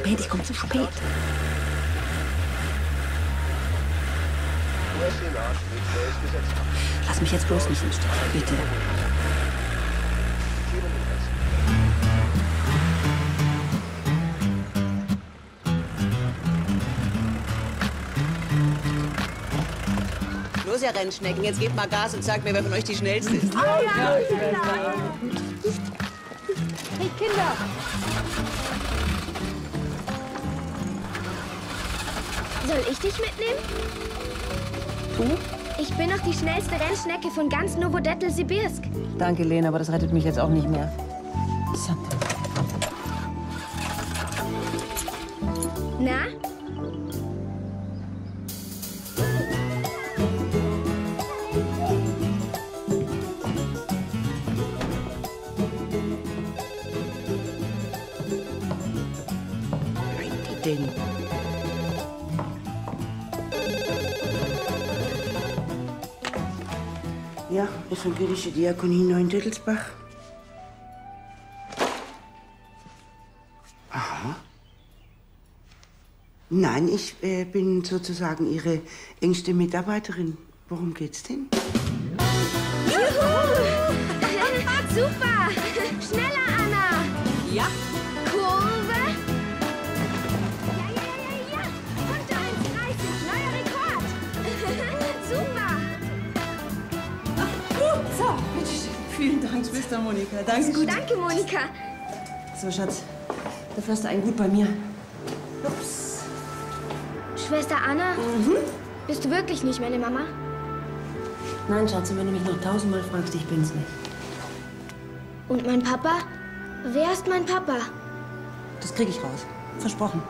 spät, ich komme zu spät. Lass mich jetzt bloß nicht im Stich, bitte. Los, ihr Rennschnecken, jetzt gebt mal Gas und sagt mir, wer von euch die schnellste ist. Oh, ja, hey, Kinder! Soll ich dich mitnehmen? Du? Ich bin noch die schnellste Rennschnecke von ganz Novodettl-Sibirsk. Danke, Lena, aber das rettet mich jetzt auch nicht mehr. Santa. Na? Denn ja, evangelische Diakonie Neuendettelsbach. Aha. Nein, ich bin sozusagen Ihre engste Mitarbeiterin. Worum geht's denn? Juhu! Super! Schneller, Anna! Ja? Kurve! Ja! 1:30, neuer Rekord! Super! So, bitteschön. Vielen Dank, Schwester Monika. Danke. Gut. Danke, Monika. so, Schatz, da fährst du ein gut bei mir. Ups. Schwester Anna, bist du wirklich nicht meine Mama? Nein, Schatz, und wenn du mich noch 1000-mal fragst, ich bin's nicht. Und mein Papa? Wer ist mein Papa? Das krieg ich raus. Versprochen.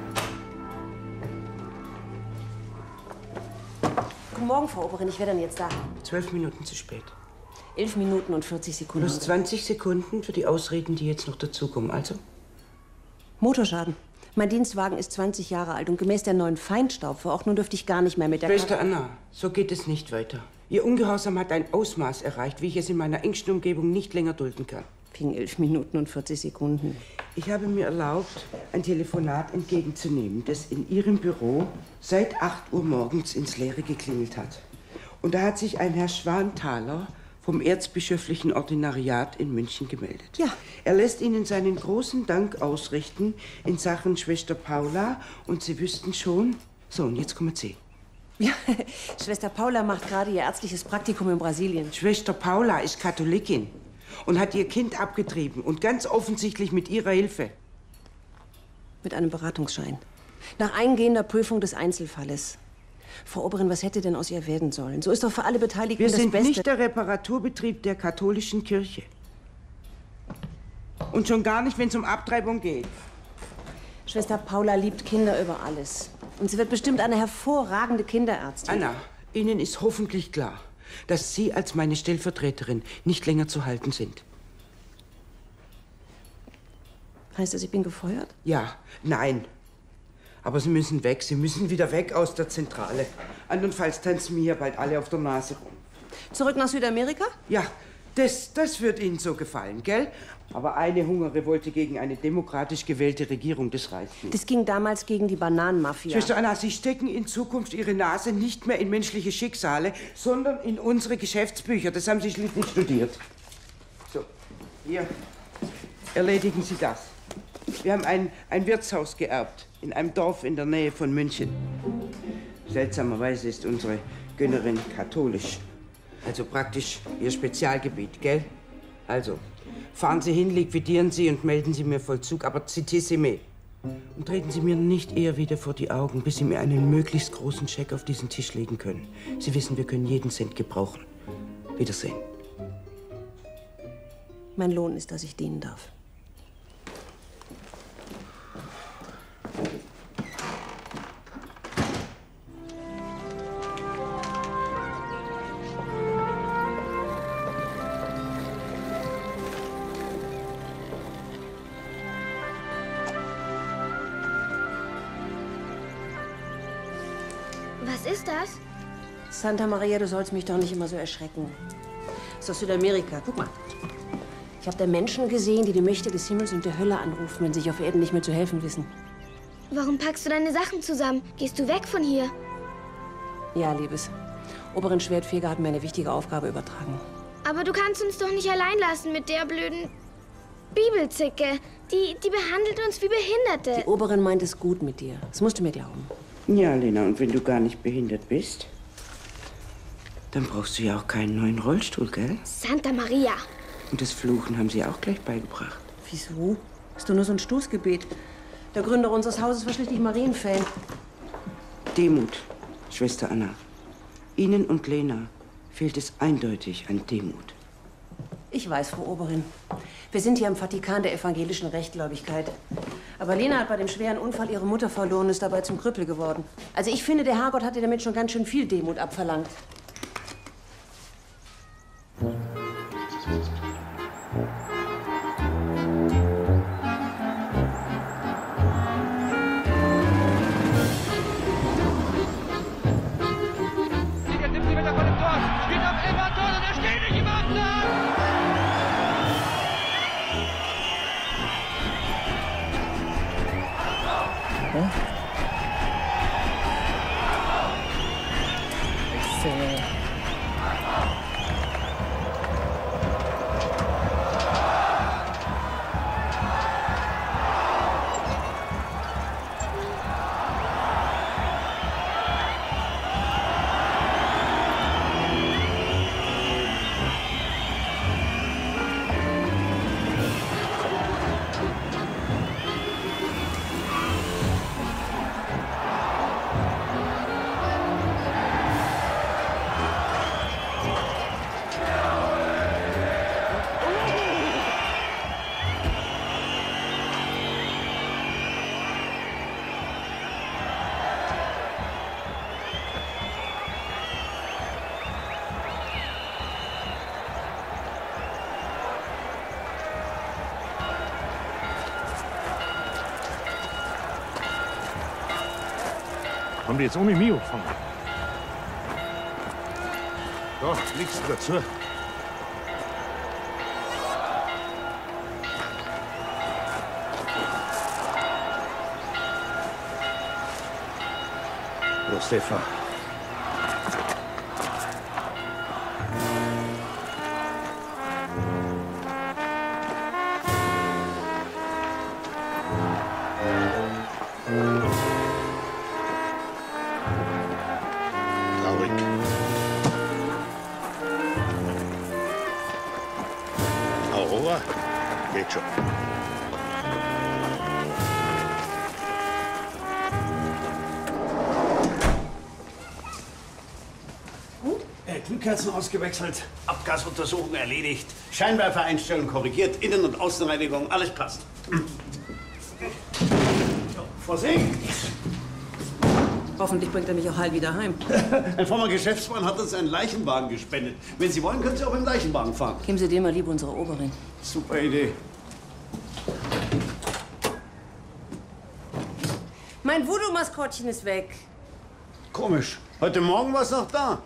Guten Morgen, Frau Oberin. Ich wäre dann jetzt da. 12 Minuten zu spät. 11 Minuten und 40 Sekunden. Plus 20 Sekunden für die Ausreden, die jetzt noch dazukommen. Also? Motorschaden. Mein Dienstwagen ist 20 Jahre alt und gemäß der neuen Feinstaubverordnung dürfte ich gar nicht mehr mit der Schwester Anna, so geht es nicht weiter. Ihr Ungehorsam hat ein Ausmaß erreicht, wie ich es in meiner engsten Umgebung nicht länger dulden kann. Wegen 11 Minuten und 40 Sekunden. Ich habe mir erlaubt, ein Telefonat entgegenzunehmen, das in Ihrem Büro seit 8 Uhr morgens ins Leere geklingelt hat. Und da hat sich ein Herr Schwanthaler vom Erzbischöflichen Ordinariat in München gemeldet. Ja. Er lässt Ihnen seinen großen Dank ausrichten in Sachen Schwester Paula. Und Sie wüssten schon... So, und jetzt kommen Sie. Ja, Schwester Paula macht gerade ihr ärztliches Praktikum in Brasilien. Schwester Paula ist Katholikin und hat ihr Kind abgetrieben. Und ganz offensichtlich mit Ihrer Hilfe. Mit einem Beratungsschein. Nach eingehender Prüfung des Einzelfalles. Frau Oberin, was hätte denn aus ihr werden sollen? So ist doch für alle Beteiligten Wir das sind Beste. nicht der Reparaturbetrieb der katholischen Kirche. Und schon gar nicht, wenn es um Abtreibung geht. Schwester Paula liebt Kinder über alles. Und sie wird bestimmt eine hervorragende Kinderärztin. Anna, Ihnen ist hoffentlich klar, dass Sie als meine Stellvertreterin nicht länger zu halten sind. Heißt das, ich bin gefeuert? Ja, nein. Aber Sie müssen weg. Sie müssen wieder weg aus der Zentrale. Andernfalls tanzen mir hier bald alle auf der Nase rum. Zurück nach Südamerika? Ja, das wird Ihnen so gefallen, gell? Aber eine Hungerrevolte gegen eine demokratisch gewählte Regierung, das reicht nicht. Das ging damals gegen die Bananenmafia. Schwester Anna, Sie stecken in Zukunft Ihre Nase nicht mehr in menschliche Schicksale, sondern in unsere Geschäftsbücher. Das haben Sie schließlich studiert. So, hier, erledigen Sie das. Wir haben ein Wirtshaus geerbt, in einem Dorf in der Nähe von München. Seltsamerweise ist unsere Gönnerin katholisch. Also praktisch Ihr Spezialgebiet, gell? Also, fahren Sie hin, liquidieren Sie und melden Sie mir Vollzug, aber citissime. Und treten Sie mir nicht eher wieder vor die Augen, bis Sie mir einen möglichst großen Scheck auf diesen Tisch legen können. Sie wissen, wir können jeden Cent gebrauchen. Wiedersehen. Mein Lohn ist, dass ich dienen darf. Was ist das? Santa Maria, du sollst mich doch nicht immer so erschrecken. Das ist aus Südamerika. Guck mal. Ich habe da Menschen gesehen, die die Mächte des Himmels und der Hölle anrufen, wenn sie sich auf Erden nicht mehr zu helfen wissen. Warum packst du deine Sachen zusammen? Gehst du weg von hier? Ja, Liebes. Oberin Schwertfeger hat mir eine wichtige Aufgabe übertragen. Aber du kannst uns doch nicht allein lassen mit der blöden Bibelzicke. Die behandelt uns wie Behinderte. Die Oberin meint es gut mit dir. Das musst du mir glauben. Ja, Lena, und wenn du gar nicht behindert bist, dann brauchst du ja auch keinen neuen Rollstuhl, gell? Santa Maria. Und das Fluchen haben sie auch gleich beigebracht. Wieso? Ist doch nur so ein Stoßgebet. Der Gründer unseres Hauses war schließlich Marienfan. Demut, Schwester Anna. Ihnen und Lena fehlt es eindeutig an Demut. Ich weiß, Frau Oberin. Wir sind hier im Vatikan der evangelischen Rechtgläubigkeit. Aber Lena hat bei dem schweren Unfall ihre Mutter verloren und ist dabei zum Krüppel geworden. Also ich finde, der Herrgott hat ihr damit schon ganz schön viel Demut abverlangt. Haben die jetzt ohne Mio gefangen? Da, nichts dazu. Stefan. Traurig. Aurora, geht schon. Glühkerzen ausgewechselt, Abgasuntersuchung erledigt, Scheinwerfereinstellung korrigiert, Innen- und Außenreinigung, alles passt. So, Vorsicht! Hoffentlich bringt er mich auch heil wieder heim. Ein frommer Geschäftsmann hat uns einen Leichenwagen gespendet. Wenn Sie wollen, können Sie auch im Leichenwagen fahren. Geben Sie dem mal lieb unsere Oberin. Super Idee. Mein Voodoo-Maskottchen ist weg. Komisch. Heute Morgen war es noch da.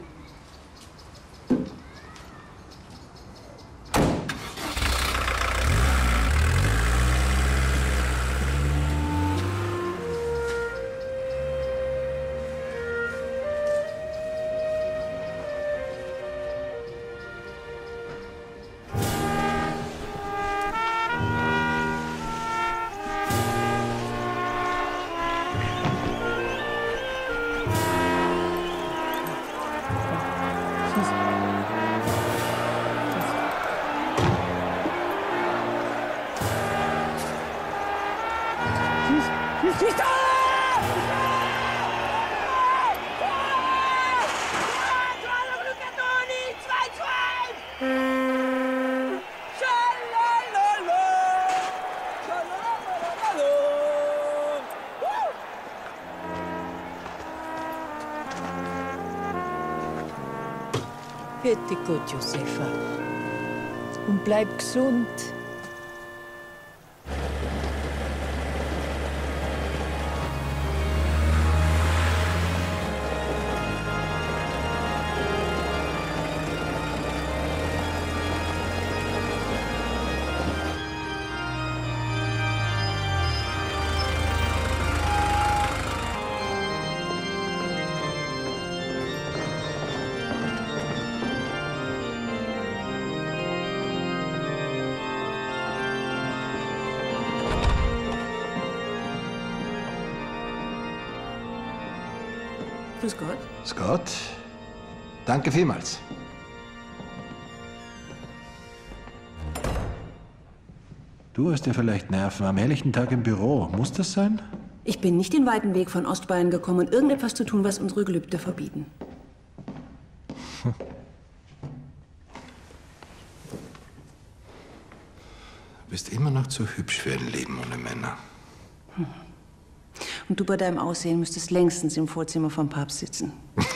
Bitte gut, Josefa. Und bleib gesund. Grüß Gott. Scott, danke vielmals. Du hast ja vielleicht Nerven am helllichten Tag im Büro. Muss das sein? Ich bin nicht den weiten Weg von Ostbayern gekommen, um irgendetwas zu tun, was unsere Gelübde verbieten. Du bist immer noch zu hübsch für ein Leben ohne Männer. Und du bei deinem Aussehen müsstest längstens im Vorzimmer vom Papst sitzen.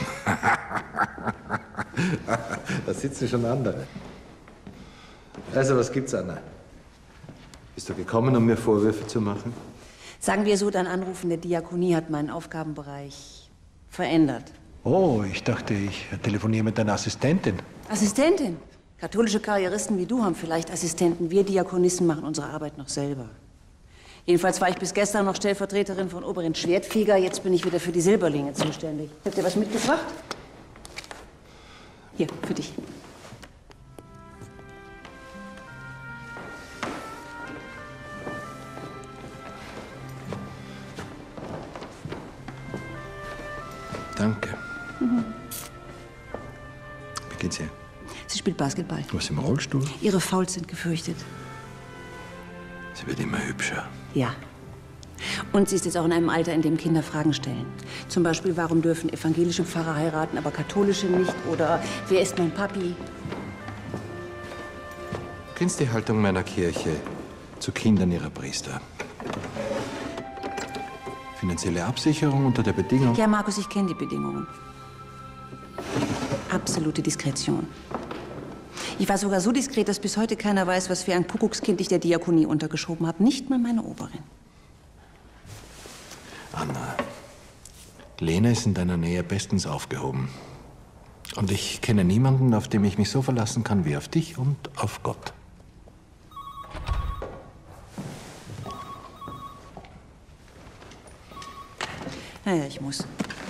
Da sitzen schon andere. Also, was gibt's, Anna? Bist du gekommen, um mir Vorwürfe zu machen? Sagen wir so, dein Anruf in der Diakonie hat meinen Aufgabenbereich verändert. Oh, ich dachte, ich telefoniere mit deiner Assistentin. Assistentin? Katholische Karrieristen wie du haben vielleicht Assistenten. Wir Diakonissen machen unsere Arbeit noch selber. Jedenfalls war ich bis gestern noch Stellvertreterin von Oberin Schwertfeger. Jetzt bin ich wieder für die Silberlinge zuständig. Habt ihr was mitgebracht? Hier, für dich. Danke. Wie geht's ihr? Sie spielt Basketball. Du bist im Rollstuhl? Ihre Fouls sind gefürchtet. Sie wird immer hübscher. Ja. Und sie ist jetzt auch in einem Alter, in dem Kinder Fragen stellen. Zum Beispiel, warum dürfen evangelische Pfarrer heiraten, aber katholische nicht? Oder wer ist mein Papi? Du kennst die Haltung meiner Kirche zu Kindern ihrer Priester. Finanzielle Absicherung unter der Bedingung... Ja, Markus, ich kenne die Bedingungen. Absolute Diskretion. Ich war sogar so diskret, dass bis heute keiner weiß, was für ein Kuckuckskind ich der Diakonie untergeschoben habe. Nicht mal meine Oberin. Anna, Lena ist in deiner Nähe bestens aufgehoben. Und ich kenne niemanden, auf den ich mich so verlassen kann wie auf dich und auf Gott. Naja, ich muss.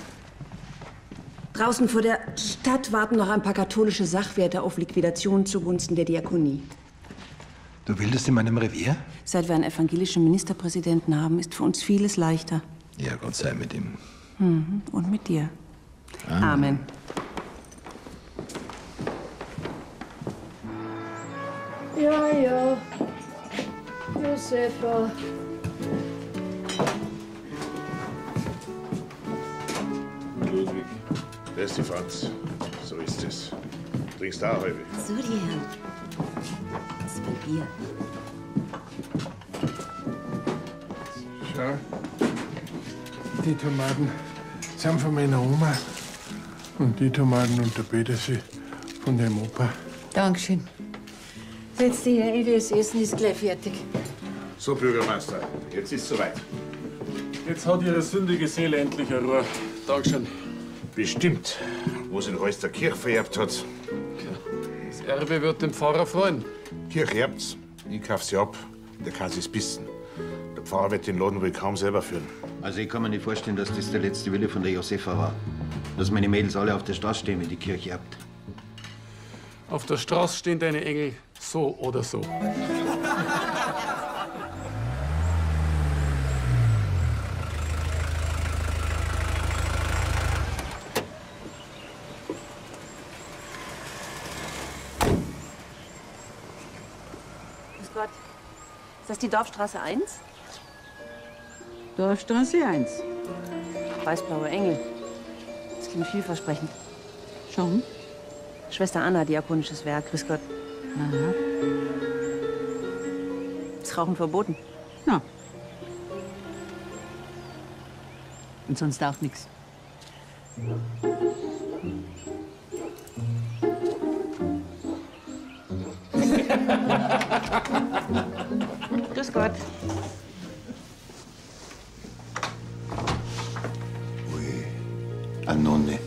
Draußen vor der Stadt warten noch ein paar katholische Sachwerte auf Liquidation zugunsten der Diakonie. Du bildest in meinem Revier? Seit wir einen evangelischen Ministerpräsidenten haben, ist für uns vieles leichter. Ja, Gott sei mit ihm. Mhm. Und mit dir. Amen. Ja. Josefa. Ludwig, der ist die Franz. So ist es. Trinkst du auch halbe? So, die Herren. Das ist mein Bier. Schau, die Tomaten sind von meiner Oma und die Tomaten und der Petersil von dem Opa. Dankeschön. Setz dich her, das Essen ist gleich fertig. So, Bürgermeister, jetzt ist soweit. Jetzt hat ihre sündige Seele endlich eine Ruhe. Dankeschön. Bestimmt, wo sie den Hals der Kirche vererbt hat. Das Erbe wird den Pfarrer freuen. Kirche erbt's, ich kauf sie ab, der kann sie's bissen. Der Pfarrer wird den Laden wohl kaum selber führen. Also ich kann mir nicht vorstellen, dass das der letzte Wille von der Josefa war. Dass meine Mädels alle auf der Straße stehen, wenn die Kirche erbt. Auf der Straße stehen deine Engel so oder so. Grüß Gott. Ist das die Dorfstraße 1? Dorfstraße 1. Weißblaue Engel. Das klingt vielversprechend. Schon? Schwester Anna, diakonisches Werk. Grüß Gott. Aha. Ist Rauchen verboten? Na. Und sonst auch nichts. Grüß Gott. Ui, eine Nonne.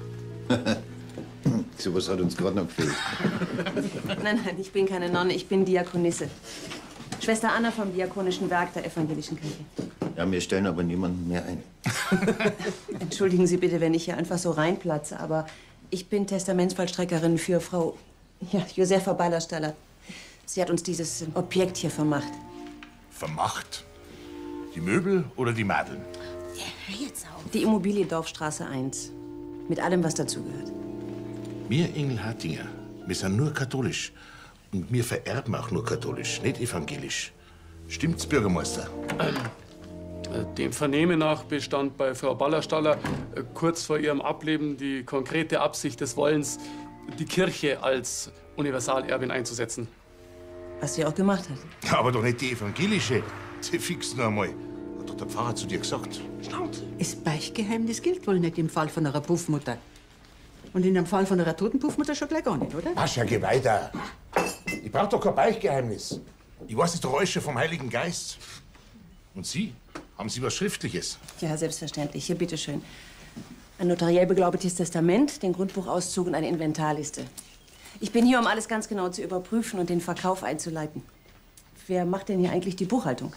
Sowas hat uns gerade noch gefehlt. Nein, ich bin keine Nonne, ich bin Diakonisse. Schwester Anna vom Diakonischen Werk der Evangelischen Kirche. Ja, wir stellen aber niemanden mehr ein. Entschuldigen Sie bitte, wenn ich hier einfach so reinplatze, aber ich bin Testamentsvollstreckerin für Frau Josefa Ballerstaller. Sie hat uns dieses Objekt hier vermacht. Vermacht? Die Möbel oder die Madeln? Ja, hör jetzt auf. Die Immobilie Dorfstraße 1. Mit allem, was dazugehört. Wir Engelhartinger, wir sind nur katholisch. Und wir vererben auch nur katholisch, nicht evangelisch. Stimmt's, Bürgermeister? Dem Vernehmen nach bestand bei Frau Ballerstaller kurz vor ihrem Ableben die konkrete Absicht des Wollens, die Kirche als Universalerbin einzusetzen. Was sie auch gemacht hat. Aber doch nicht die evangelische. Sie fix noch einmal. Hat doch der Pfarrer zu dir gesagt. Das Beichtgeheimnis gilt wohl nicht im Fall von einer Puffmutter. Und in dem Fall von einer toten Puffmutter schon gleich gar nicht, oder? Mascha, geh weiter. Ich brauch doch kein Beichtgeheimnis. Ich weiß es doch alles schon vom Heiligen Geist. Und Sie? Haben Sie was Schriftliches? Ja, selbstverständlich. Hier, bitteschön. Ein notariell beglaubigtes Testament, den Grundbuchauszug und eine Inventarliste. Ich bin hier, um alles ganz genau zu überprüfen und den Verkauf einzuleiten. Wer macht denn hier eigentlich die Buchhaltung?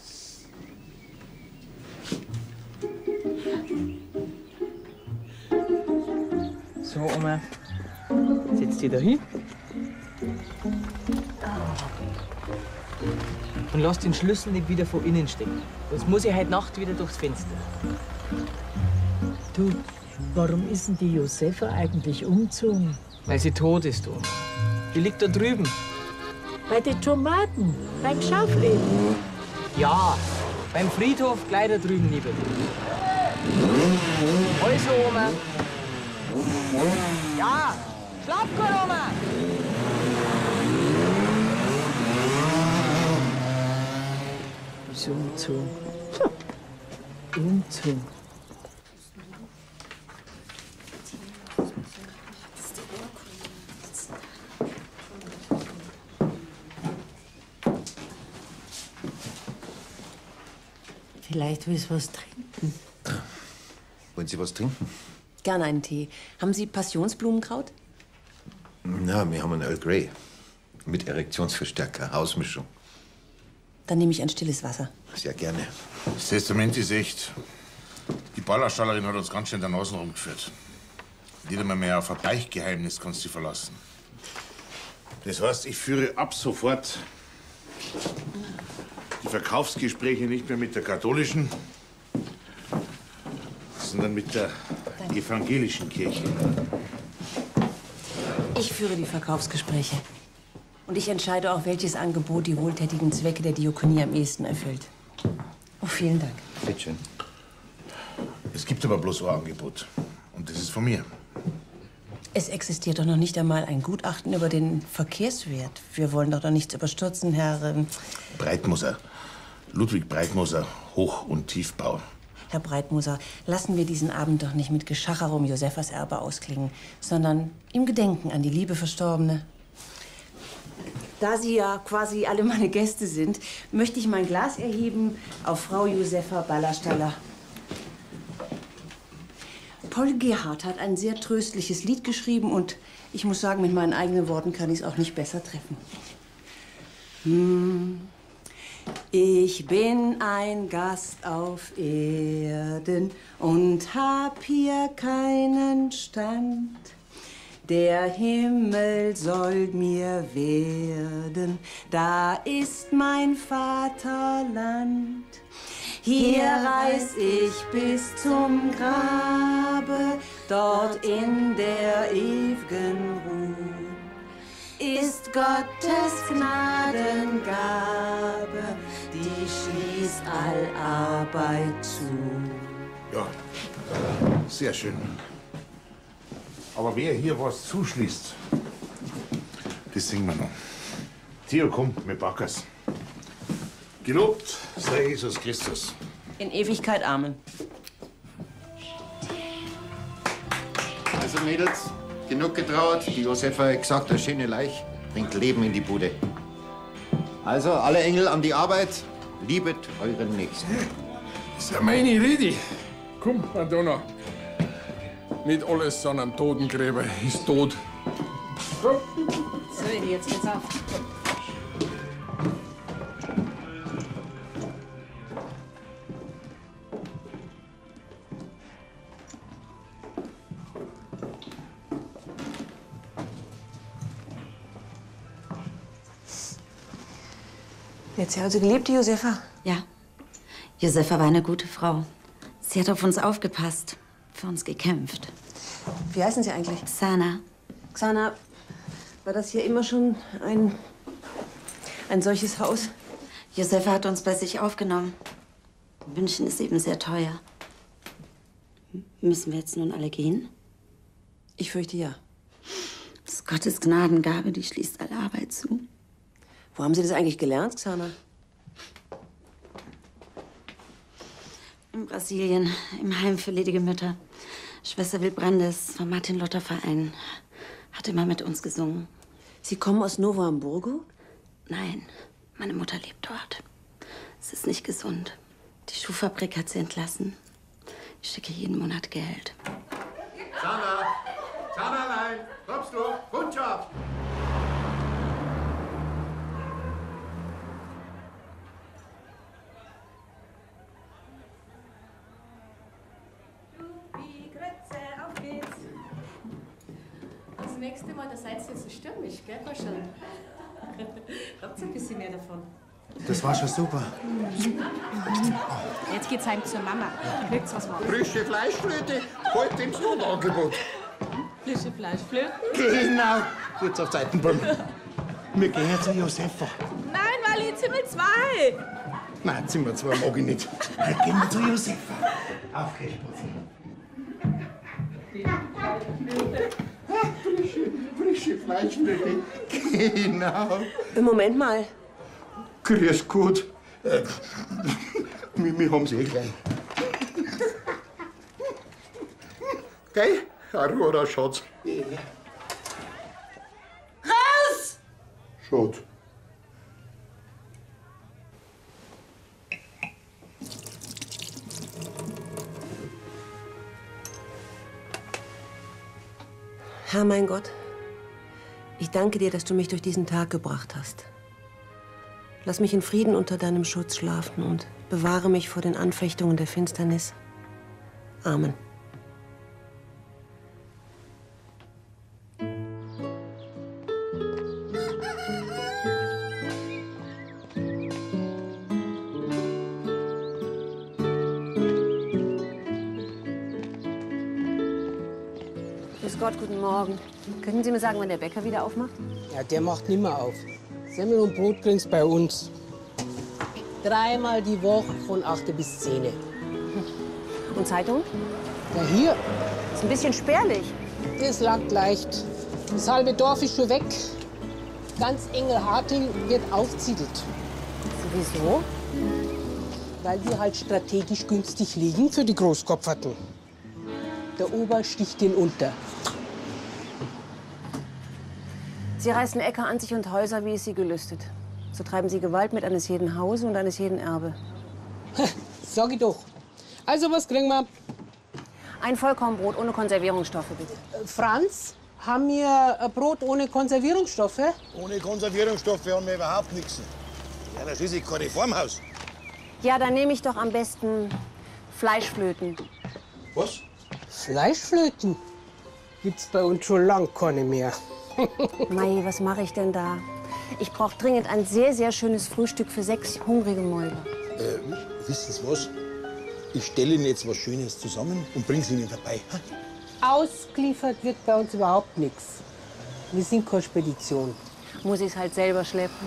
So, Oma. Setz dich da hin. Und lass den Schlüssel nicht wieder von innen stecken. Sonst muss ich heute Nacht wieder durchs Fenster. Du, warum ist denn die Josefa eigentlich umgezogen? Weil sie tot ist, Oma. Die liegt da drüben. Bei den Tomaten, beim Schaufleben. Ja, beim Friedhof gleich da drüben neben dir. Also, Oma. Ja, schlaf gut, Oma. So umzogen. Umzogen. Vielleicht willst du was trinken. Wollen Sie was trinken? Gerne einen Tee. Haben Sie Passionsblumenkraut? Na, wir haben einen Earl Grey. Mit Erektionsverstärker, Hausmischung. Dann nehme ich ein stilles Wasser. Sehr gerne. Das Testament ist echt. Die Ballerstallerin hat uns ganz schön der Nase rumgeführt. Nicht einmal mehr auf ein Beichtgeheimnis kannst du dich verlassen. Das heißt, ich führe ab sofort die Verkaufsgespräche nicht mehr mit der katholischen, sondern mit der evangelischen Kirche. Ich führe die Verkaufsgespräche. Und ich entscheide auch, welches Angebot die wohltätigen Zwecke der Diakonie am ehesten erfüllt. Oh, vielen Dank. Bitte schön. Es gibt aber bloß ein Angebot. Und das ist von mir. Es existiert doch noch nicht einmal ein Gutachten über den Verkehrswert. Wir wollen doch nichts überstürzen, Herr... Breitmoser. Ludwig Breitmoser, Hoch- und Tiefbau. Herr Breitmoser, lassen wir diesen Abend doch nicht mit Geschacher um Josefas Erbe ausklingen, sondern im Gedenken an die liebe Verstorbene. Da Sie ja quasi alle meine Gäste sind, möchte ich mein Glas erheben auf Frau Josefa Ballerstaller. Paul Gerhardt hat ein sehr tröstliches Lied geschrieben und ich muss sagen, mit meinen eigenen Worten kann ich es auch nicht besser treffen. Ich bin ein Gast auf Erden und hab hier keinen Stand. Der Himmel soll mir werden, da ist mein Vaterland. Hier reis ich bis zum Grabe, dort in der ewigen Ruhe. Ist Gottes Gnadengabe, die schließt all Arbeit zu. Ja, sehr schön. Aber wer hier was zuschließt, das singen wir noch. Theo, komm, wir packen's. Gelobt sei Jesus Christus. In Ewigkeit, Amen. Also, Mädels, genug getraut. Die Josefa hat gesagt, eine schöne Leich bringt Leben in die Bude. Also, alle Engel an die Arbeit. Liebet euren Nächsten. Das ist ja meine Rede. Komm, Madonna. Nicht alles an einem Totengräber ist tot. So, jetzt geht's auf. Jetzt hat sie gelebt, die Josefa? Ja. Josefa war eine gute Frau. Sie hat auf uns aufgepasst, für uns gekämpft. Wie heißen Sie eigentlich? Xana. Xana, war das hier immer schon ein solches Haus? Josefa hat uns bei sich aufgenommen. München ist eben sehr teuer. Müssen wir jetzt nun alle gehen? Ich fürchte ja. Das ist Gottes Gnadengabe, die schließt alle Arbeit zu. Wo haben Sie das eigentlich gelernt, Xana? In Brasilien, im Heim für ledige Mütter. Schwester Wilbrandes vom Martin-Luther-Verein hat immer mit uns gesungen. Sie kommen aus Novo Hamburgo? Nein, meine Mutter lebt dort. Es ist nicht gesund. Die Schuhfabrik hat sie entlassen. Ich schicke jeden Monat Geld. Xana! Xanalein! Kommst du? Gut Job! Das nächste Mal, da seid ihr so stürmisch, gell, wahrscheinlich. Habt ihr ein bisschen mehr davon? Das war schon super. Jetzt geht's heim zur Mama. Kriegt's was Warmes. Frische Fleischflöte, heute im Sonderangebot. Frische Fleischflöten? Genau. Kurz auf Seitenbaum. Wir gehen zu Josefa. Nein, weil ich Zimmer 2. Nein, Zimmer 2 mag ich nicht. Dann gehen wir zu Josefa. Auf geht's, Frische Fleischflöte. Genau. Moment mal. Grüß Gott. Wir haben's eh gleich. Gell? Aurora, Schatz. Raus! Schatz. Herr, mein Gott, ich danke dir, dass du mich durch diesen Tag gebracht hast. Lass mich in Frieden unter deinem Schutz schlafen und bewahre mich vor den Anfechtungen der Finsternis. Amen. Grüß Gott, guten Morgen. Können Sie mir sagen, wann der Bäcker wieder aufmacht? Ja, der macht nimmer auf. Semmel und Brot kriegst bei uns. 3-mal die Woche von 8 bis 10. Und Zeitung? Ja, hier. Ist ein bisschen spärlich. Das langt leicht. Das halbe Dorf ist schon weg. Ganz Engelharting wird aufziedelt. Wieso? Weil wir halt strategisch günstig liegen für die Großkopferten. Der Ober sticht den unter. Sie reißen Äcker an sich und Häuser, wie es sie gelüstet. So treiben sie Gewalt mit eines jeden Hause und eines jeden Erbe. Sag ich doch. Also, was kriegen wir? Ein Vollkornbrot ohne Konservierungsstoffe, bitte. Franz, haben wir ein Brot ohne Konservierungsstoffe? Ohne Konservierungsstoffe haben wir überhaupt nichts. Ja, das ist kein Reformhaus. Ja, dann nehme ich doch am besten Fleischflöten. Was? Fleischflöten? Gibt's bei uns schon lang keine mehr. Mei, was mache ich denn da? Ich brauche dringend ein sehr, sehr schönes Frühstück für 6 hungrige Mäuler. Wissen Sie was? Ich stelle Ihnen jetzt was Schönes zusammen und bringe es Ihnen vorbei. Ausgeliefert wird bei uns überhaupt nichts. Wir sind keine Spedition. Muss ich es halt selber schleppen.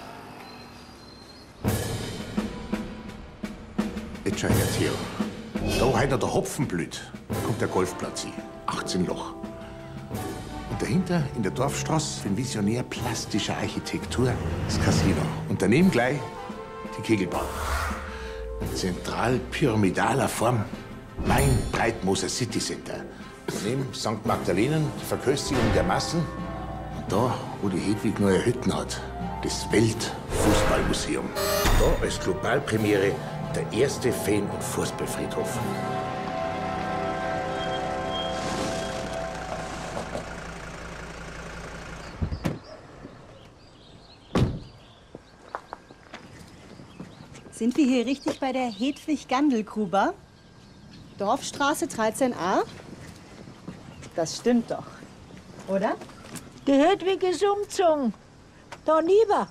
Jetzt schau her, Theo. Da heute der Hopfen blüht, kommt der Golfplatz hin. 18 Loch. Und dahinter in der Dorfstraße ein Visionär plastischer Architektur, das Casino. Und daneben gleich die Kegelbahn. In zentral pyramidaler Form mein Breitmoser City Center. Daneben St. Magdalenen, die Verköstigung der Massen. Und da, wo die Hedwig nur ihre Hütten hat, das Weltfußballmuseum. Da als Globalpremiere der erste Fan- und Fußballfriedhof. Sind wir hier richtig bei der Hedwig Gandelgruber? Dorfstraße 13a? Das stimmt doch, oder? Die Hedwig ist umgezogen. Da lieber.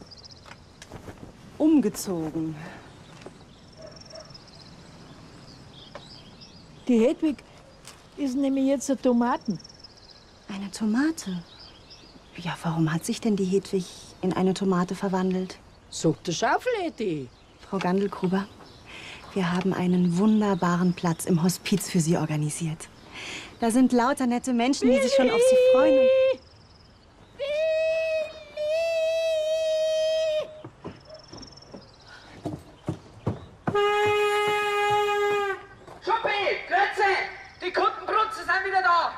Umgezogen. Die Hedwig ist nämlich jetzt eine Tomaten. Eine Tomate? Ja, warum hat sich denn die Hedwig in eine Tomate verwandelt? Sagt der Schaufel-Edi. Frau Gandelgruber, wir haben einen wunderbaren Platz im Hospiz für Sie organisiert. Da sind lauter nette Menschen, die sich schon auf Sie freuen. Schuppi, Grütze! Die Kundenbrunzen sind wieder da!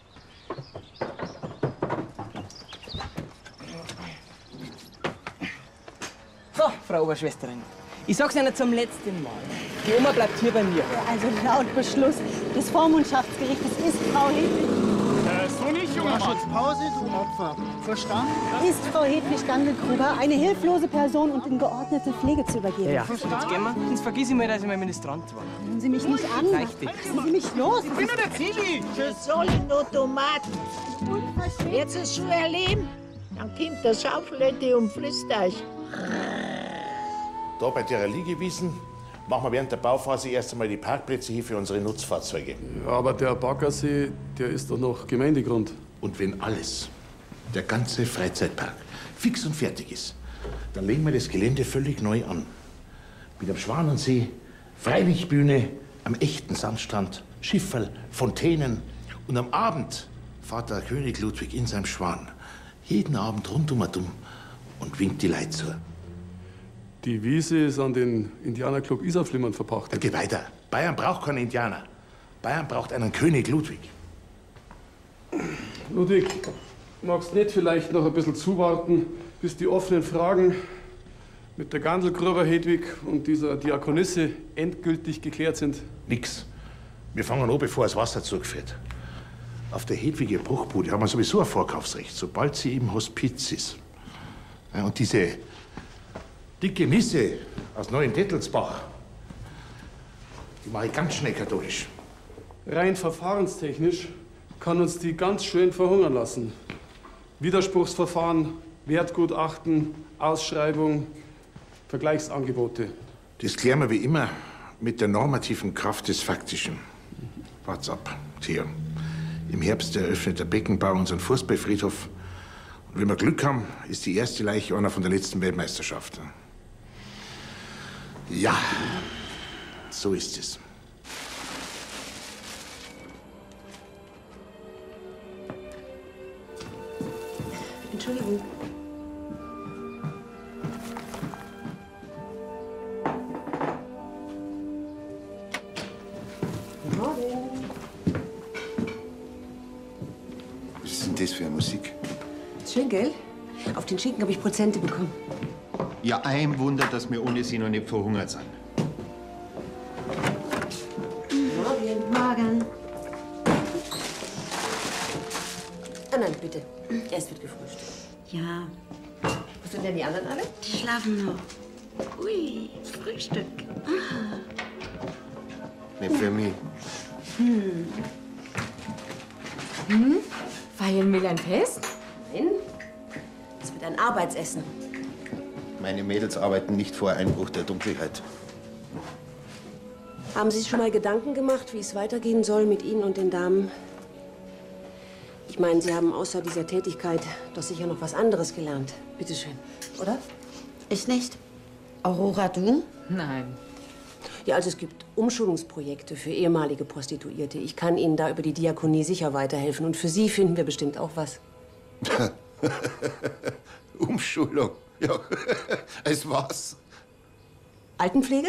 So, Frau Oberschwesterin. Ich sag's Ihnen zum letzten Mal. Die Oma bleibt hier bei mir. Ja, also laut Beschluss des Vormundschaftsgerichtes ist Frau Hedwig... So nicht, junger Mann. Pause, du Opfer. Verstanden? Ist Frau Hedwig Gandelgruber eine hilflose Person und in geordnete Pflege zu übergeben? Ja, jetzt gehen wir. Sonst vergiss ich mal, dass ich mein Ministrant war. Hören Sie mich nicht an. Leichte. Lassen Sie mich los. Ich bin nur der Zilli. Das soll ich nur Tomaten. Jetzt ist schon erleben. Dann kommt der Schaufel-Edi und frisst euch. Da bei der Liegewiesen machen wir während der Bauphase erst einmal die Parkplätze hier für unsere Nutzfahrzeuge. Ja, aber der Baggersee, der ist doch noch Gemeindegrund. Und wenn alles, der ganze Freizeitpark, fix und fertig ist, dann legen wir das Gelände völlig neu an. Mit am Schwanensee, Freilichtbühne, am echten Sandstrand, Schifferl, Fontänen. Und am Abend fährt der König Ludwig in seinem Schwan jeden Abend rundum und winkt die Leute zu. Die Wiese ist an den Indianerclub Isarflimmern verpachtet. Geh weiter. Bayern braucht keinen Indianer. Bayern braucht einen König Ludwig. Ludwig, magst nicht vielleicht noch ein bisschen zuwarten, bis die offenen Fragen mit der Gandelgruber Hedwig und dieser Diakonisse endgültig geklärt sind? Nix. Wir fangen an, bevor das Wasser zugeführt. Auf der Hedwiger Bruchbude haben wir sowieso ein Vorkaufsrecht, sobald sie im Hospiz ist. Ja, und diese dicke Misse aus Neuendettelsbach, die mache ich ganz schnell katholisch. Rein verfahrenstechnisch kann uns die ganz schön verhungern lassen. Widerspruchsverfahren, Wertgutachten, Ausschreibung, Vergleichsangebote. Das klären wir wie immer mit der normativen Kraft des Faktischen. Wart's ab, Theo. Im Herbst eröffnet der Beckenbau unseren Fußballfriedhof. Und wenn wir Glück haben, ist die erste Leiche einer von der letzten Weltmeisterschaft. Ja, so ist es. Entschuldigung. Guten Morgen. Was ist denn das für eine Musik? Schön, gell? Auf den Schinken habe ich Prozente bekommen. Ja, ein Wunder, dass wir ohne sie noch nicht verhungert sind. Morgen. Morgen. Ah nein, bitte. Erst wird gefrühstückt. Ja. Wo sind denn die anderen alle? Die schlafen noch. Ui, Frühstück. Ah. Nicht für mich. Feiern wir ein Fest? Nein. Es wird ein Arbeitsessen. Meine Mädels arbeiten nicht vor Einbruch der Dunkelheit. Haben Sie sich schon mal Gedanken gemacht, wie es weitergehen soll mit Ihnen und den Damen? Ich meine, Sie haben außer dieser Tätigkeit doch sicher noch was anderes gelernt. Bitte schön, oder? Ich nicht. Aurora, du? Nein. Ja, also es gibt Umschulungsprojekte für ehemalige Prostituierte. Ich kann Ihnen da über die Diakonie sicher weiterhelfen. Und für Sie finden wir bestimmt auch was. Umschulung? Ja, als was? Altenpflege?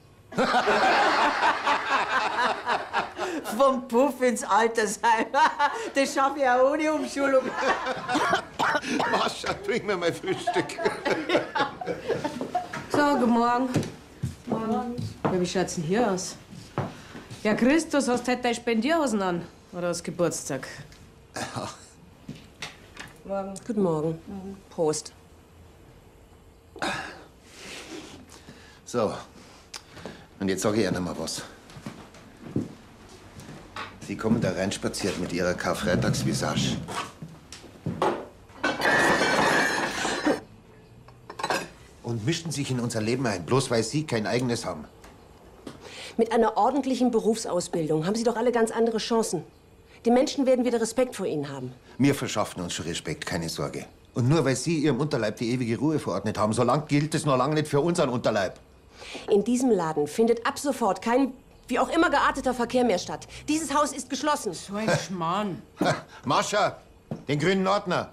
Vom Puff ins Altersheim. Das schaffe ich auch ohne Umschulung. Mascha, bring mir mein Frühstück. So, guten Morgen. Morgen. Ja, wie schaut's denn hier aus? Ja, Christus, hast du heute deine Spendierhosen an? Oder hast Geburtstag? Ja. Morgen. Guten Morgen. Prost. So, und jetzt sage ich Ihnen mal was. Sie kommen da reinspaziert mit Ihrer Karfreitagsvisage. Und mischen sich in unser Leben ein, bloß weil Sie kein eigenes haben. Mit einer ordentlichen Berufsausbildung haben Sie doch alle ganz andere Chancen. Die Menschen werden wieder Respekt vor Ihnen haben. Wir verschaffen uns schon Respekt, keine Sorge. Und nur weil Sie Ihrem Unterleib die ewige Ruhe verordnet haben, so lang gilt es noch lange nicht für unseren Unterleib. In diesem Laden findet ab sofort kein, wie auch immer gearteter Verkehr mehr statt. Dieses Haus ist geschlossen. So ein Schmarrn. Mascha, den grünen Ordner.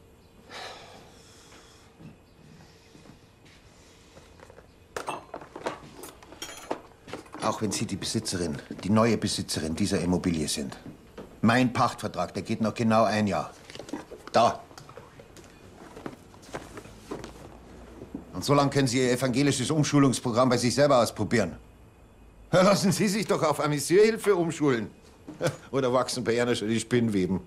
Auch wenn Sie die Besitzerin, die neue Besitzerin dieser Immobilie sind. Mein Pachtvertrag, der geht noch genau 1 Jahr. Da. Und so lange können Sie Ihr evangelisches Umschulungsprogramm bei sich selber ausprobieren. Ja, lassen Sie sich doch auf Amüsierhilfe umschulen. Oder wachsen bei Ihnen schon die Spinnweben.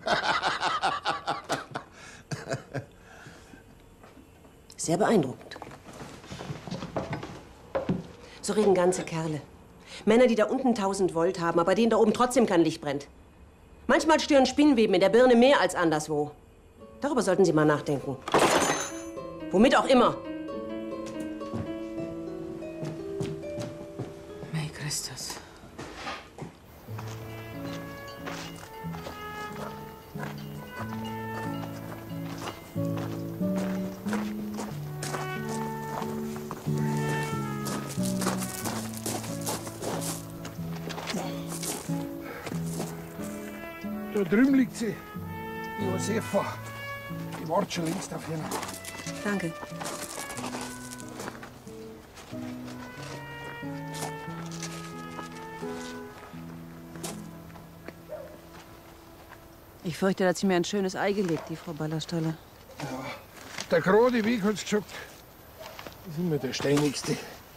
Sehr beeindruckend. So reden ganze Kerle. Männer, die da unten 1000 Volt haben, aber denen da oben trotzdem kein Licht brennt. Manchmal stören Spinnweben in der Birne mehr als anderswo. Darüber sollten Sie mal nachdenken. Womit auch immer. Mei Christus. Da drüben liegt sie, die Josefa. Die wartet schon längst auf ihn. Danke. Ich fürchte, da hat sie mir ein schönes Ei gelegt, die Frau Ballerstaller. Ja, der gerade Weg hat's gesagt, ist immer der steinigste.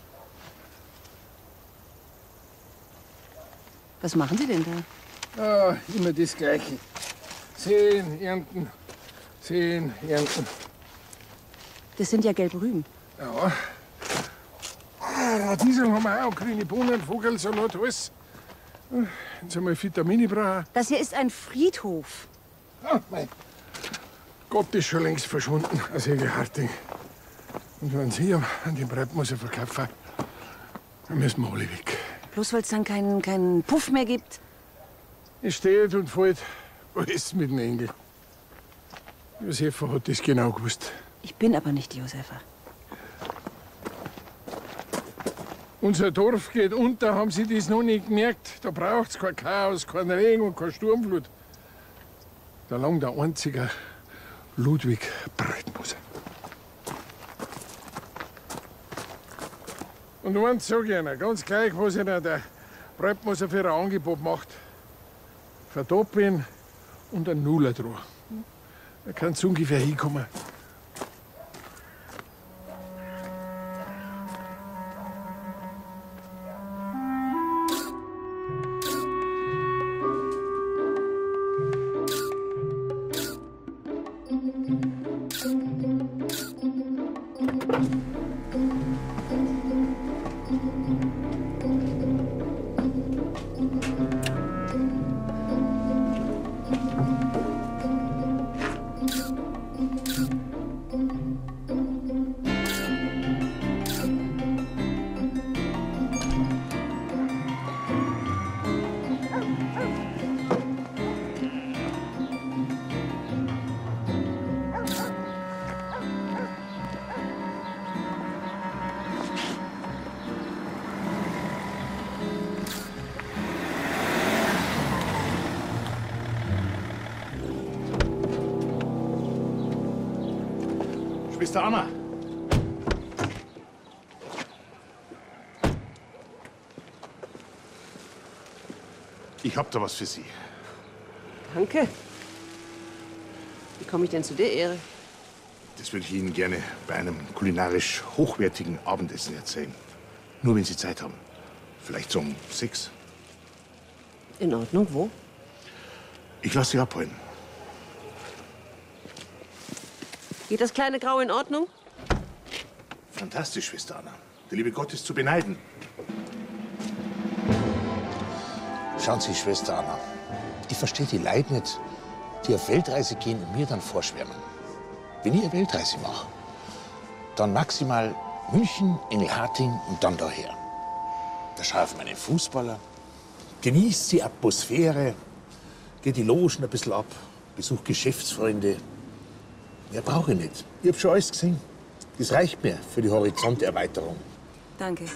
Was machen Sie denn da? Ja, immer das Gleiche. Säen, ernten, säen, ernten. Das sind ja gelbe Rüben. Ja. Radiesel haben wir auch, grüne Bohnen, Vogelsalat, alles. Jetzt haben wir Vitamine brauchen. Das hier ist ein Friedhof. Ah, mein Gott ist schon längst verschwunden aus Hegelharting. Und wenn Sie an den Breitmoser verkaufen, dann müssen wir alle weg. Bloß weil es dann keinen Puff mehr gibt. Es steht und fällt alles mit dem Engel. Josefa hat das genau gewusst. Ich bin aber nicht die Josefa. Unser Dorf geht unter, haben Sie das noch nicht gemerkt? Da braucht's kein Chaos, kein Regen und keine Sturmflut. Da lang der einzige Ludwig Breitmoser. Und eins sag ich Ihnen, ganz gleich, was Ihnen der Breitmoser für ein Angebot macht. Verdopp ihn und ein Nuller dran. Da kann's ungefähr hinkommen. Schwester Anna. Ich hab da was für Sie. Danke. Wie komme ich denn zu der Ehre? Das würde ich Ihnen gerne bei einem kulinarisch hochwertigen Abendessen erzählen. Nur wenn Sie Zeit haben. Vielleicht so um 6. In Ordnung, wo? Ich lasse Sie abholen. Geht das kleine Grau in Ordnung? Fantastisch, Schwester Anna. Der liebe Gott ist zu beneiden. Schauen Sie, Schwester Anna, ich verstehe die Leute nicht, die auf Weltreise gehen und mir dann vorschwärmen. Wenn ich eine Weltreise mache, dann maximal München, Engelharting und dann daher. Da schau auf meine Fußballer, genieß die Atmosphäre, geh die Logen ein bisschen ab, besuch Geschäftsfreunde. Mehr brauche ich nicht. Ich hab schon alles gesehen. Das reicht mir für die Horizonterweiterung. Danke.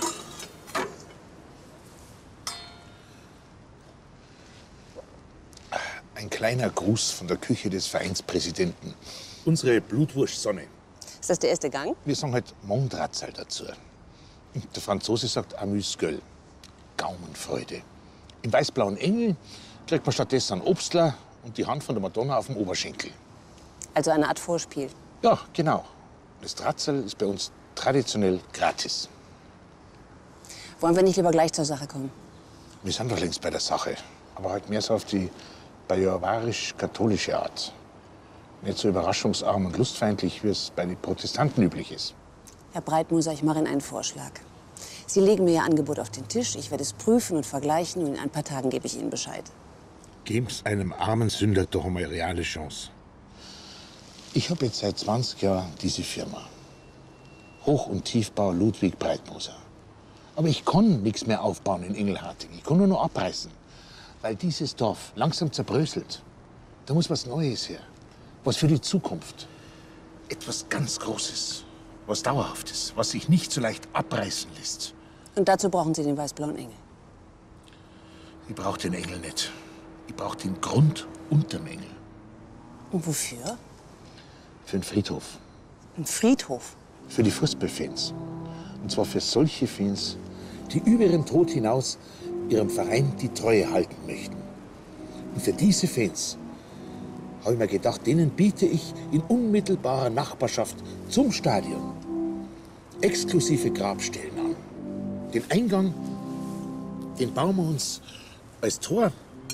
Ein kleiner Gruß von der Küche des Vereinspräsidenten. Unsere Blutwurstsonne. Ist das der erste Gang? Wir sagen halt Mondratzel dazu. Und der Franzose sagt Amüsgueule. Gaumenfreude. Im weißblauen Engel kriegt man stattdessen einen Obstler und die Hand von der Madonna auf dem Oberschenkel. Also eine Art Vorspiel. Ja, genau. Das Tratzel ist bei uns traditionell gratis. Wollen wir nicht lieber gleich zur Sache kommen? Wir sind doch längst bei der Sache. Aber halt mehr so auf die bajorarisch-katholische Art. Nicht so überraschungsarm und lustfeindlich, wie es bei den Protestanten üblich ist. Herr Breitmoser, ich mache Ihnen einen Vorschlag. Sie legen mir Ihr Angebot auf den Tisch, ich werde es prüfen und vergleichen und in ein paar Tagen gebe ich Ihnen Bescheid. Geben's einem armen Sünder doch einmal eine reale Chance. Ich habe jetzt seit 20 Jahren diese Firma. Hoch- und Tiefbau Ludwig Breitmoser. Aber ich kann nichts mehr aufbauen in Engelharting. Ich kann nur noch abreißen. Weil dieses Dorf langsam zerbröselt. Da muss was Neues her. Was für die Zukunft. Etwas ganz Großes. Was Dauerhaftes. Was sich nicht so leicht abreißen lässt. Und dazu brauchen Sie den weiß-blauen Engel. Ich brauche den Engel nicht. Ich brauche den Grund unterm Engel. Und wofür? Für einen Friedhof. Ein Friedhof? Für die Fußballfans. Und zwar für solche Fans, die über ihren Tod hinaus ihrem Verein die Treue halten möchten. Und für diese Fans habe ich mir gedacht, denen biete ich in unmittelbarer Nachbarschaft zum Stadion exklusive Grabstellen an. Den Eingang, den bauen wir uns als Tor.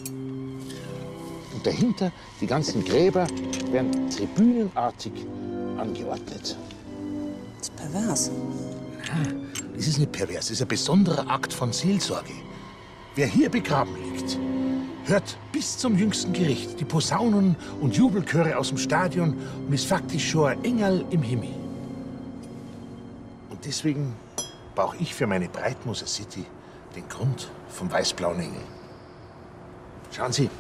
Und dahinter, die ganzen Gräber, werden tribünenartig angeordnet. Das ist pervers. Nein, das ist nicht pervers, das ist ein besonderer Akt von Seelsorge. Wer hier begraben liegt, hört bis zum jüngsten Gericht die Posaunen und Jubelchöre aus dem Stadion und ist faktisch schon ein Engel im Himmel. Und deswegen brauche ich für meine Breitmoser City den Grund vom weiß-blauen Engel. Schauen Sie,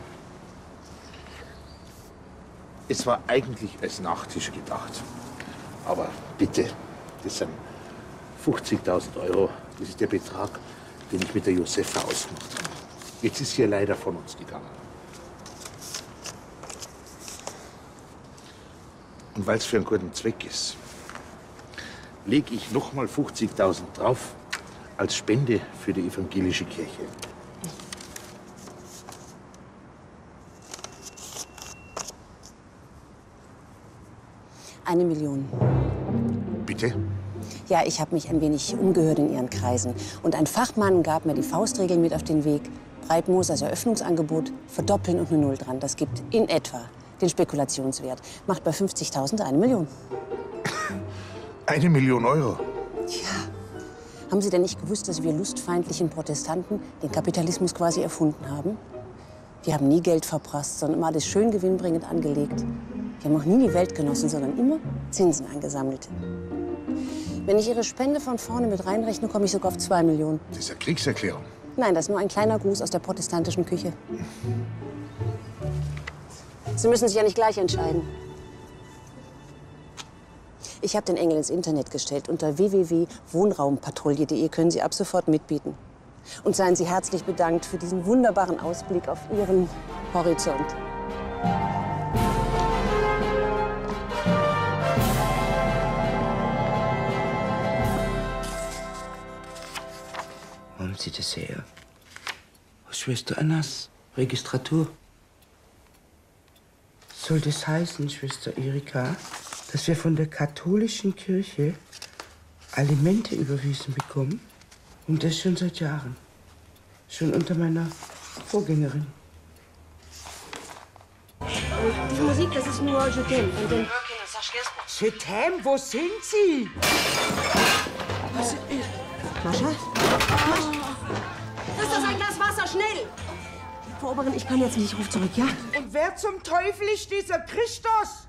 es war eigentlich als Nachtisch gedacht. Aber bitte, das sind 50.000 Euro. Das ist der Betrag, den ich mit der Josefa ausgemacht habe. Jetzt ist sie ja leider von uns gegangen. Und weil es für einen guten Zweck ist, lege ich noch mal 50.000 drauf als Spende für die evangelische Kirche. Eine Million. Bitte? Ja, ich habe mich ein wenig umgehört in Ihren Kreisen. Und ein Fachmann gab mir die Faustregeln mit auf den Weg. Breitmosers Eröffnungsangebot verdoppeln und eine Null dran. Das gibt in etwa den Spekulationswert. Macht bei 50.000 1 Million. 1 Million Euro? Ja. Haben Sie denn nicht gewusst, dass wir lustfeindlichen Protestanten den Kapitalismus quasi erfunden haben? Wir haben nie Geld verprasst, sondern immer alles schön gewinnbringend angelegt. Wir haben auch nie die Welt genossen, sondern immer Zinsen angesammelt. Wenn ich Ihre Spende von vorne mit reinrechne, komme ich sogar auf 2 Millionen. Das ist eine Kriegserklärung. Nein, das ist nur ein kleiner Gruß aus der protestantischen Küche. Sie müssen sich ja nicht gleich entscheiden. Ich habe den Engel ins Internet gestellt. Unter www.wohnraumpatrouille.de können Sie ab sofort mitbieten. Und seien Sie herzlich bedankt für diesen wunderbaren Ausblick auf Ihren Horizont. Haben Sie das her? Aus Schwester Annas Registratur. Soll das heißen, Schwester Erika, dass wir von der katholischen Kirche Alimente überwiesen bekommen? Und das schon seit Jahren. Schon unter meiner Vorgängerin. Die Musik, das ist nur Je t'aime. Und den Je t'aime, wo sind Sie? Was? Mascha? Christus, ein Glas Wasser, schnell! Frau Oberin, ich kann jetzt nicht. Ich ruf zurück, ja? Und wer zum Teufel ist dieser Christus?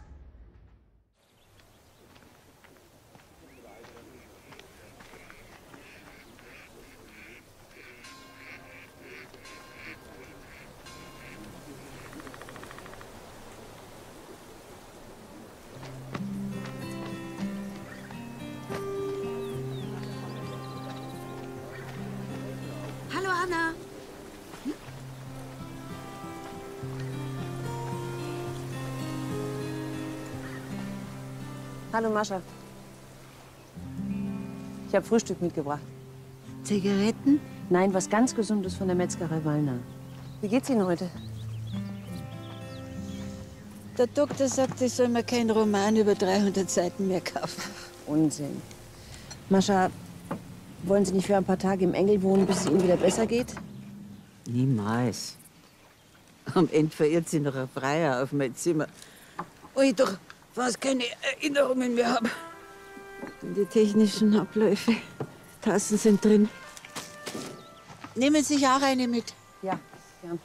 Hallo, Mascha. Ich habe Frühstück mitgebracht. Zigaretten? Nein, was ganz Gesundes von der Metzgerei Wallner. Wie geht's Ihnen heute? Der Doktor sagt, ich soll mir keinen Roman über 300 Seiten mehr kaufen. Unsinn. Mascha, wollen Sie nicht für ein paar Tage im Engel wohnen, bis es Ihnen wieder besser geht? Niemals. Am Ende verirrt sie noch ein Freier auf mein Zimmer. Wo ich doch fast keine Erinnerungen mehr habe. Und die technischen Abläufe, Tassen sind drin. Nehmen Sie sich auch eine mit? Ja, gern.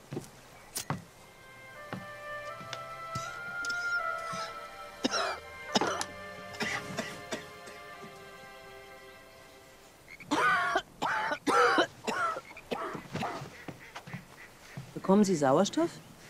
Bekommen Sie Sauerstoff?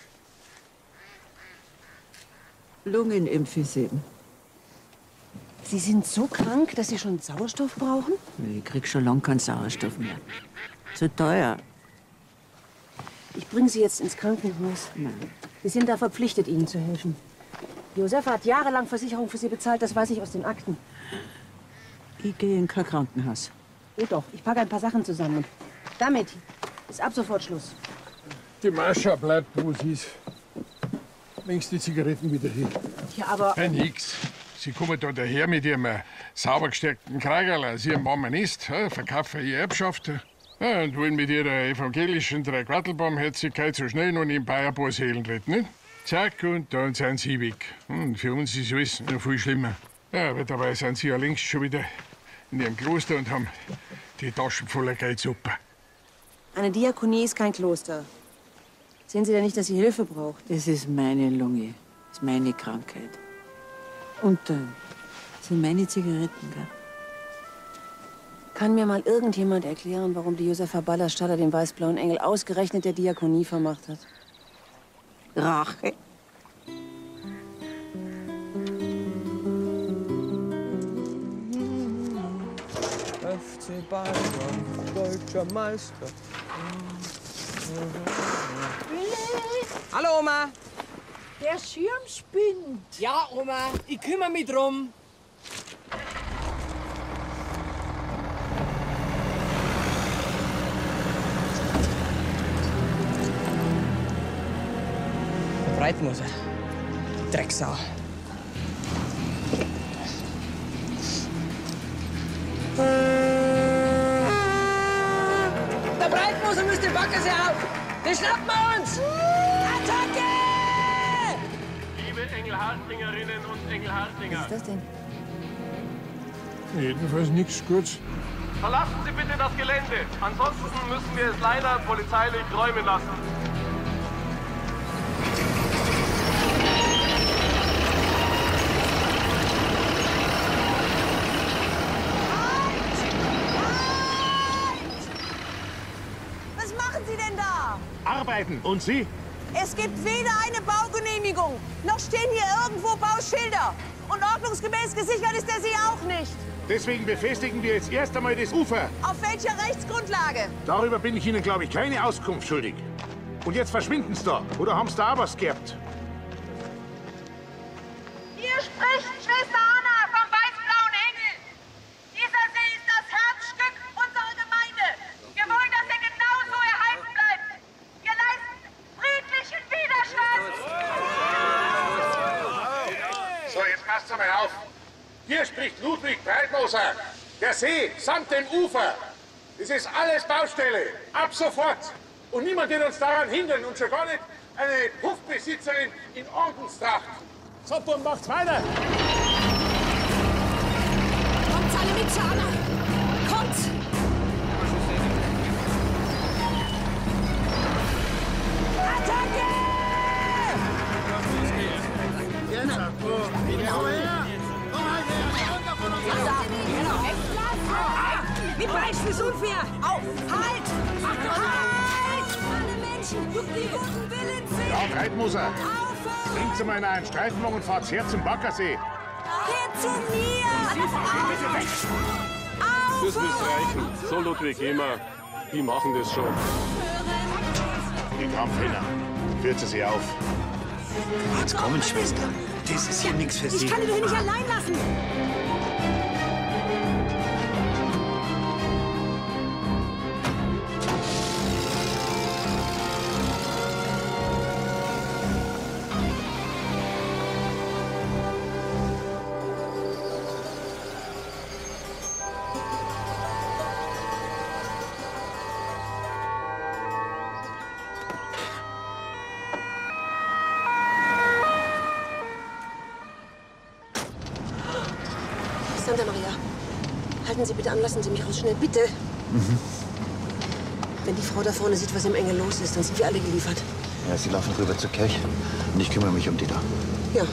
Lungenemphysem. Sie sind so krank, dass Sie schon Sauerstoff brauchen? Ich krieg schon lange keinen Sauerstoff mehr. Zu teuer. Ich bringe Sie jetzt ins Krankenhaus. Nein. Sie sind da verpflichtet, Ihnen zu helfen. Josefa hat jahrelang Versicherung für Sie bezahlt, das weiß ich aus den Akten. Ich gehe in kein Krankenhaus. Oh doch, ich packe ein paar Sachen zusammen. Damit ist ab sofort Schluss. Die Mascha bleibt, wo sie ist. Längst die Zigaretten wieder hin. Ja, aber... Hey, nix. Sie kommen da daher mit ihrem sauber gestärkten Kragerl aus ihrem Mammenist, verkaufen ihre Erbschaft und wollen mit ihrer evangelischen Dreiviertelbarmherzigkeit so schnell noch nebenbei ein paar Seelen retten. Nicht? Zack, und dann sind sie weg. Und für uns ist alles noch viel schlimmer. Ja, aber dabei sind sie ja längst schon wieder in ihrem Kloster und haben die Taschen voller Geldsuppe. Eine Diakonie ist kein Kloster. Sehen Sie denn nicht, dass sie Hilfe braucht? Das ist meine Lunge. Das ist meine Krankheit. Und das sind meine Zigaretten, gell? Kann mir mal irgendjemand erklären, warum die Josefa Ballerstaller den weiß-blauen Engel ausgerechnet der Diakonie vermacht hat? Rache? FC Bayern, deutscher Meister. Hallo, Oma. Der Schirm spinnt. Ja, Oma, ich kümmere mich drum. Der Breitmoser. Drecksau. Der Breitmoser müsste den Baggersee auf. Den schnappen wir uns. Attacke! Liebe Engelhartingerinnen und Engelhartinger. Was ist das denn? Jedenfalls nichts Gutes. Verlassen Sie bitte das Gelände. Ansonsten müssen wir es leider polizeilich räumen lassen. Was machen Sie denn da? Arbeiten. Und Sie? Es gibt weder eine Baugenehmigung, noch stehen hier irgendwo Bauschilder. Und ordnungsgemäß gesichert ist der See auch nicht. Deswegen befestigen wir jetzt erst einmal das Ufer. Auf welcher Rechtsgrundlage? Darüber bin ich Ihnen, glaube ich, keine Auskunft schuldig. Und jetzt verschwinden Sie da. Oder haben Sie da auch was geerbt? Hier spricht Schwester Anna vom weiß-blauen Engel. Dieser See ist das Herzstück unserer Gemeinde. Wir wollen, dass er genauso erhalten bleibt. Wir leisten friedlichen Widerstand. So, jetzt passt mal auf. Hier spricht Ludwig Breitmoser. Der See samt dem Ufer. Das ist alles Baustelle. Ab sofort. Und niemand wird uns daran hindern. Und schon gar nicht eine Puffbesitzerin in Ordenstracht. So, Bum, macht's weiter. Kommt alle mit, Anna. Kommt. Attacke! Jetzt, komm her! Wie beißt es unfair? Auf! Halt! Halt! Alle Menschen, die guten Willen sehen! Ja, Breitmoser. Bringt Sie mal in einen Streifenwagen und fahrt's her zum Baggersee. Geh zu mir! Das müsste reichen. So, Ludwig, geh mal. Die machen das schon. Die Kampfhähner. Führt sie auf. Jetzt kommen, Schwester. Das ist ja nichts für Sie. Ich kann dich doch hier nicht allein lassen. Santa Maria, halten Sie bitte an, lassen Sie mich raus, schnell, bitte. Wenn die Frau da vorne sieht, was im Engel los ist, dann sind wir alle geliefert. Ja, Sie laufen rüber zur Kirche und ich kümmere mich um die da. Ja.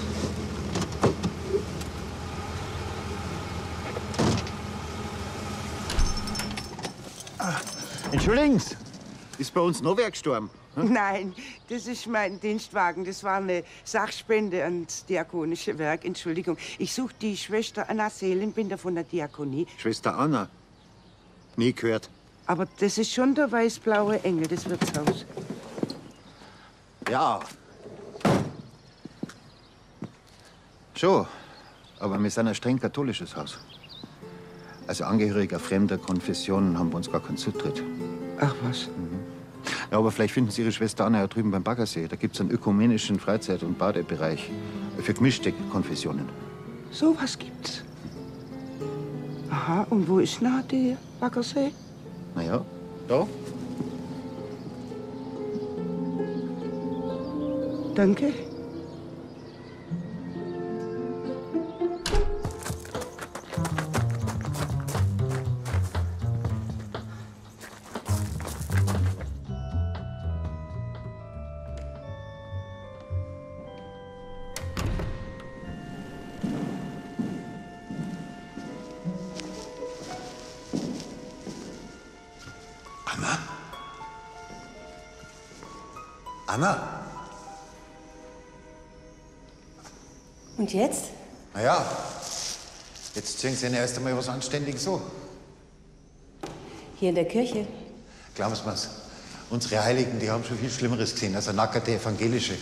Entschuldigen Sie, ist bei uns noch wer gestorben? Nein, das ist mein Dienstwagen. Das war eine Sachspende ans Diakonische Werk. Entschuldigung, ich suche die Schwester Anna Seelenbinder von der Diakonie. Schwester Anna? Nie gehört. Aber das ist schon der weiß-blaue Engel, das Wirtshaus. Ja. Schon, aber wir sind ein streng katholisches Haus. Also Angehöriger fremder Konfessionen haben bei uns gar keinen Zutritt. Ach was? Ja, aber vielleicht finden Sie Ihre Schwester Anna ja drüben beim Baggersee. Da gibt es einen ökumenischen Freizeit- und Badebereich für gemischte Konfessionen. So was gibt's. Aha, und wo ist nah der Baggersee? Na ja, da. Danke. Anna? Und jetzt? Na ja, jetzt ziehen Sie Ihnen erst einmal was Anständiges so. Hier in der Kirche? Glauben Sie mir's. Unsere Heiligen, die haben schon viel Schlimmeres gesehen als eine nackerte Evangelische.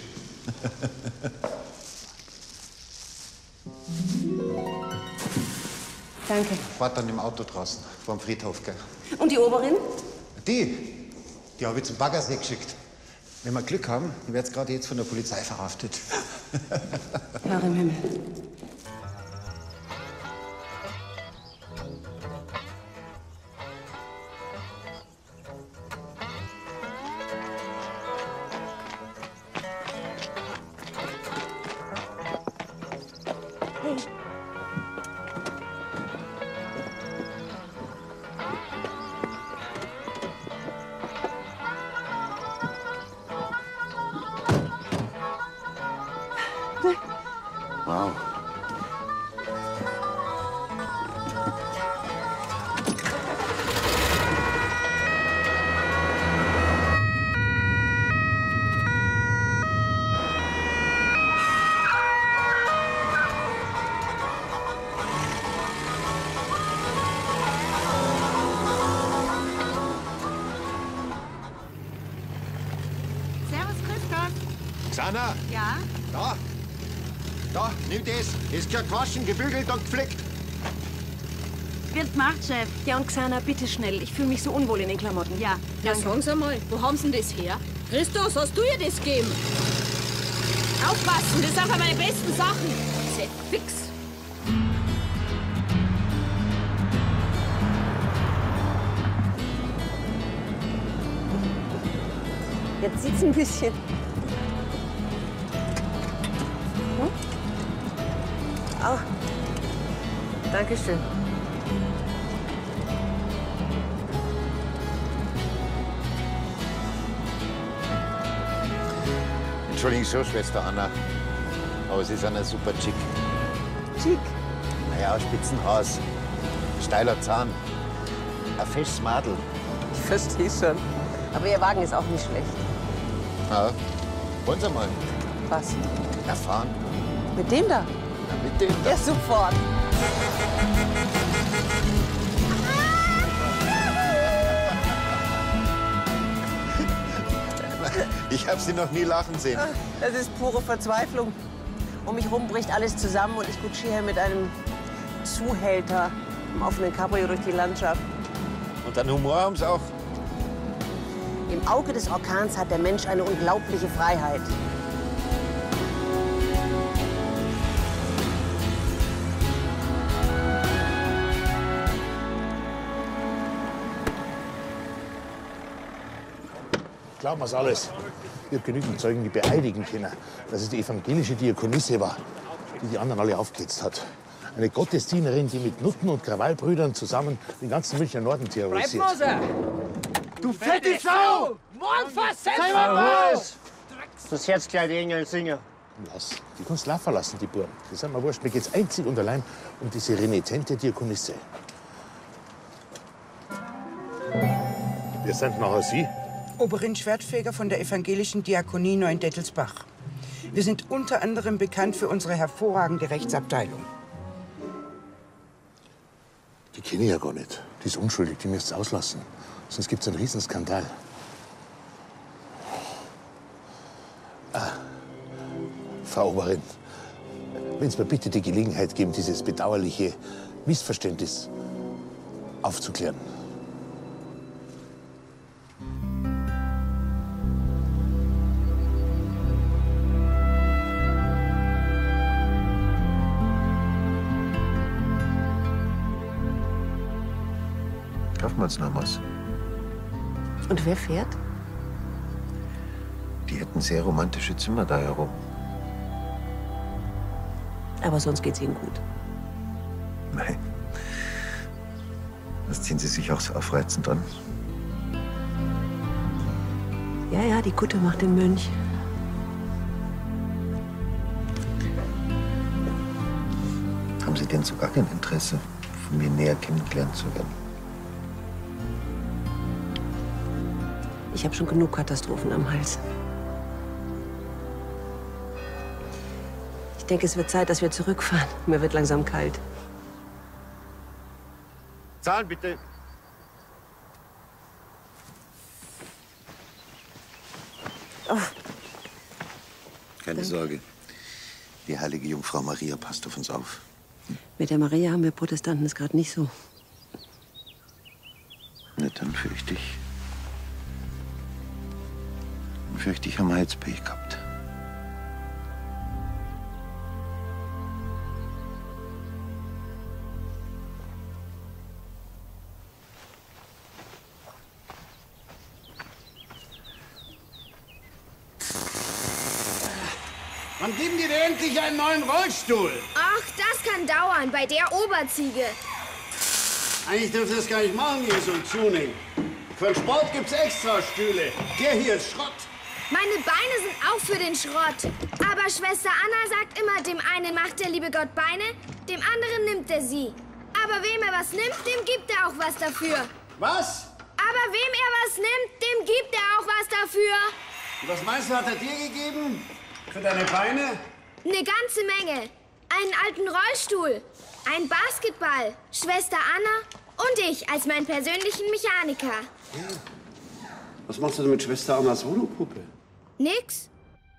Danke. Wart dann im Auto draußen, vor dem Friedhof, gell? Und die Oberin? Die habe ich zum Baggersee geschickt. Wenn wir Glück haben, dann wird gerade jetzt von der Polizei verhaftet. Herr im Himmel. Wow. Servus, Christoph. Xana, Ja? da. Da, nimm das. Das ist gewaschen, gebügelt und gepflegt. Wird gemacht, Chef. Ja, und Xana, bitte schnell. Ich fühle mich so unwohl in den Klamotten. Ja. Ja, sagen Sie mal, wo haben Sie denn das her? Christus, hast du ihr das gegeben? Aufpassen, das sind einfach meine besten Sachen. Sehr fix. Jetzt sieht's ein bisschen. Hm? Oh. Dankeschön. Entschuldigung schon, Schwester Anna. Aber Sie sind ein super Chick. Chick? Naja, Spitzenhaus. Steiler Zahn. Ein fesches Madel. Ich verstehe schon. Aber Ihr Wagen ist auch nicht schlecht. Ja. Wollen Sie mal? Was? Erfahren. Mit dem da? Na, mit dem da. Ja, sofort. Ich habe Sie noch nie lachen sehen. Das ist pure Verzweiflung. Um mich rum bricht alles zusammen und ich kutschiere mit einem Zuhälter im offenen Cabrio durch die Landschaft. Und dann Humor haben sie auch. Im Auge des Orkans hat der Mensch eine unglaubliche Freiheit. Glauben wir's alles. Ich habe genügend Zeugen, die beeidigen können, dass es die evangelische Diakonisse war, die die anderen alle aufgehetzt hat. Eine Gottesdienerin, die mit Nutten und Krawallbrüdern zusammen den ganzen Münchner Norden terrorisiert. Bleib, du fette Sau! Morgen fast Sei mal raus! Das Herz gleich die Engel singen. Lass, die kannst du laufen lassen, die Buben. Das ist mir wurscht. Mir geht's einzig und allein um diese renitente Diakonisse. Wir sind nachher Sie. Oberin Schwertfeger von der evangelischen Diakonie Neuendettelsbach. Wir sind unter anderem bekannt für unsere hervorragende Rechtsabteilung. Die kenne ich ja gar nicht. Die ist unschuldig, die müsst ihr auslassen. Sonst gibt's einen Riesenskandal. Frau Oberin, wenn Sie mir bitte die Gelegenheit geben, dieses bedauerliche Missverständnis aufzuklären. Kaufmannsnamers. Und wer fährt? Die hätten sehr romantische Zimmer da herum. Aber sonst geht's Ihnen gut. Nein. Das ziehen Sie sich auch so aufreizend an. Ja, ja, die Kutte macht den Mönch. Haben Sie denn so gar kein Interesse, von mir näher kennengelernt zu werden? Ich habe schon genug Katastrophen am Hals. Ich denke, es wird Zeit, dass wir zurückfahren. Mir wird langsam kalt. Zahlen bitte. Oh. Keine Sorge. Die heilige Jungfrau Maria passt auf uns auf. Mit der Maria haben wir Protestanten es gerade nicht so. Na, dann fürchte ich. Haben wir jetzt Pech gehabt. Wann geben die dir endlich einen neuen Rollstuhl? Ach, das kann dauern, bei der Oberziege. Eigentlich dürft ihr das gar nicht machen, hier so ein Tuning. Für den Sport gibt's extra Stühle. Der hier ist Schrott. Meine Beine sind auch für den Schrott. Aber Schwester Anna sagt immer, dem einen macht der liebe Gott Beine, dem anderen nimmt er sie. Aber wem er was nimmt, dem gibt er auch was dafür. Was? Aber wem er was nimmt, dem gibt er auch was dafür. Und was meinst du, hat er dir gegeben? Für deine Beine? Eine ganze Menge. Einen alten Rollstuhl, ein Basketball, Schwester Anna und ich als meinen persönlichen Mechaniker. Ja. Was machst du denn mit Schwester Annas Voodoo-Puppe? Nix.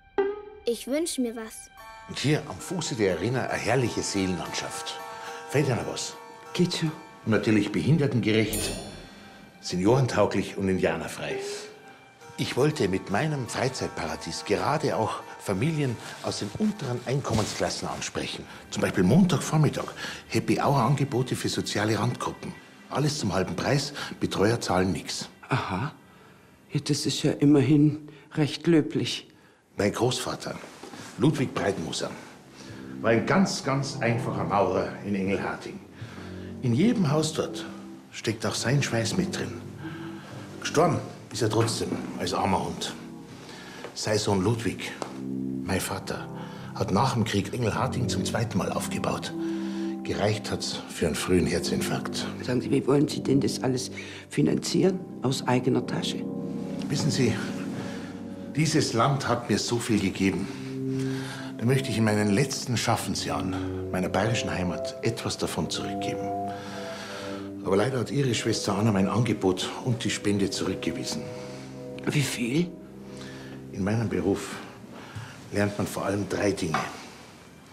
Ich wünsche mir was. Und hier am Fuße der Arena eine herrliche Seelenlandschaft. Fällt dir noch was? Geht schon. Und natürlich behindertengerecht, seniorentauglich und indianerfrei. Ich wollte mit meinem Freizeitparadies gerade auch Familien aus den unteren Einkommensklassen ansprechen. Zum Beispiel Montagvormittag Happy Hour Angebote für soziale Randgruppen. Alles zum halben Preis, Betreuer zahlen nichts. Aha. Ja, das ist ja immerhin recht löblich. Mein Großvater, Ludwig Breitmoser, war ein ganz einfacher Maurer in Engelharting. In jedem Haus dort steckt auch sein Schweiß mit drin. Gestorben ist er trotzdem als armer Hund. Sein Sohn Ludwig, mein Vater, hat nach dem Krieg Engelharting zum zweiten Mal aufgebaut. Gereicht hat's für einen frühen Herzinfarkt. Sagen Sie, wie wollen Sie denn das alles finanzieren? Aus eigener Tasche? Wissen Sie, dieses Land hat mir so viel gegeben. Da möchte ich in meinen letzten Schaffensjahren meiner bayerischen Heimat etwas davon zurückgeben. Aber leider hat Ihre Schwester Anna mein Angebot und die Spende zurückgewiesen. Wie viel? In meinem Beruf lernt man vor allem 3 Dinge.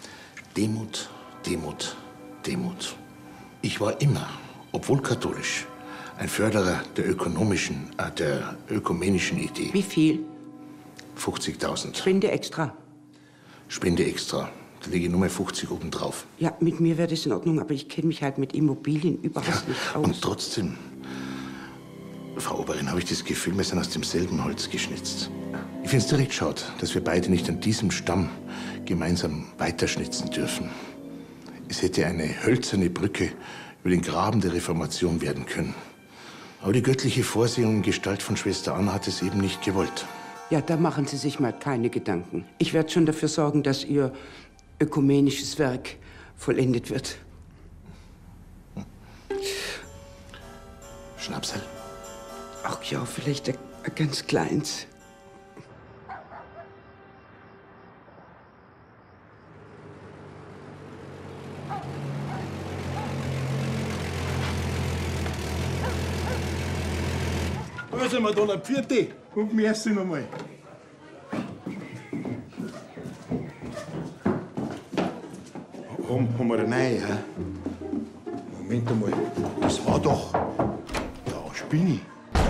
Demut, Demut, Demut. Ich war immer, obwohl katholisch, ein Förderer der ökumenischen Idee. Wie viel? 50.000. Spende extra. Spende extra. Da lege ich nur mal 50 oben drauf. Ja, mit mir wäre das in Ordnung, aber ich kenne mich halt mit Immobilien überhaupt nicht aus. Und trotzdem, Frau Oberin, habe ich das Gefühl, wir sind aus demselben Holz geschnitzt. Ich finde es direkt schade, dass wir beide nicht an diesem Stamm gemeinsam weiterschnitzen dürfen. Es hätte eine hölzerne Brücke über den Graben der Reformation werden können. Aber die göttliche Vorsehung in Gestalt von Schwester Anna hat es eben nicht gewollt. Ja, da machen Sie sich mal keine Gedanken. Ich werde schon dafür sorgen, dass Ihr ökumenisches Werk vollendet wird. Schnapsal? Ach ja, vielleicht ein ganz kleins. Also, Madonna, Pfiate und merci nochmal. Haben wir eine, ja? Moment einmal, das war doch der Spinni.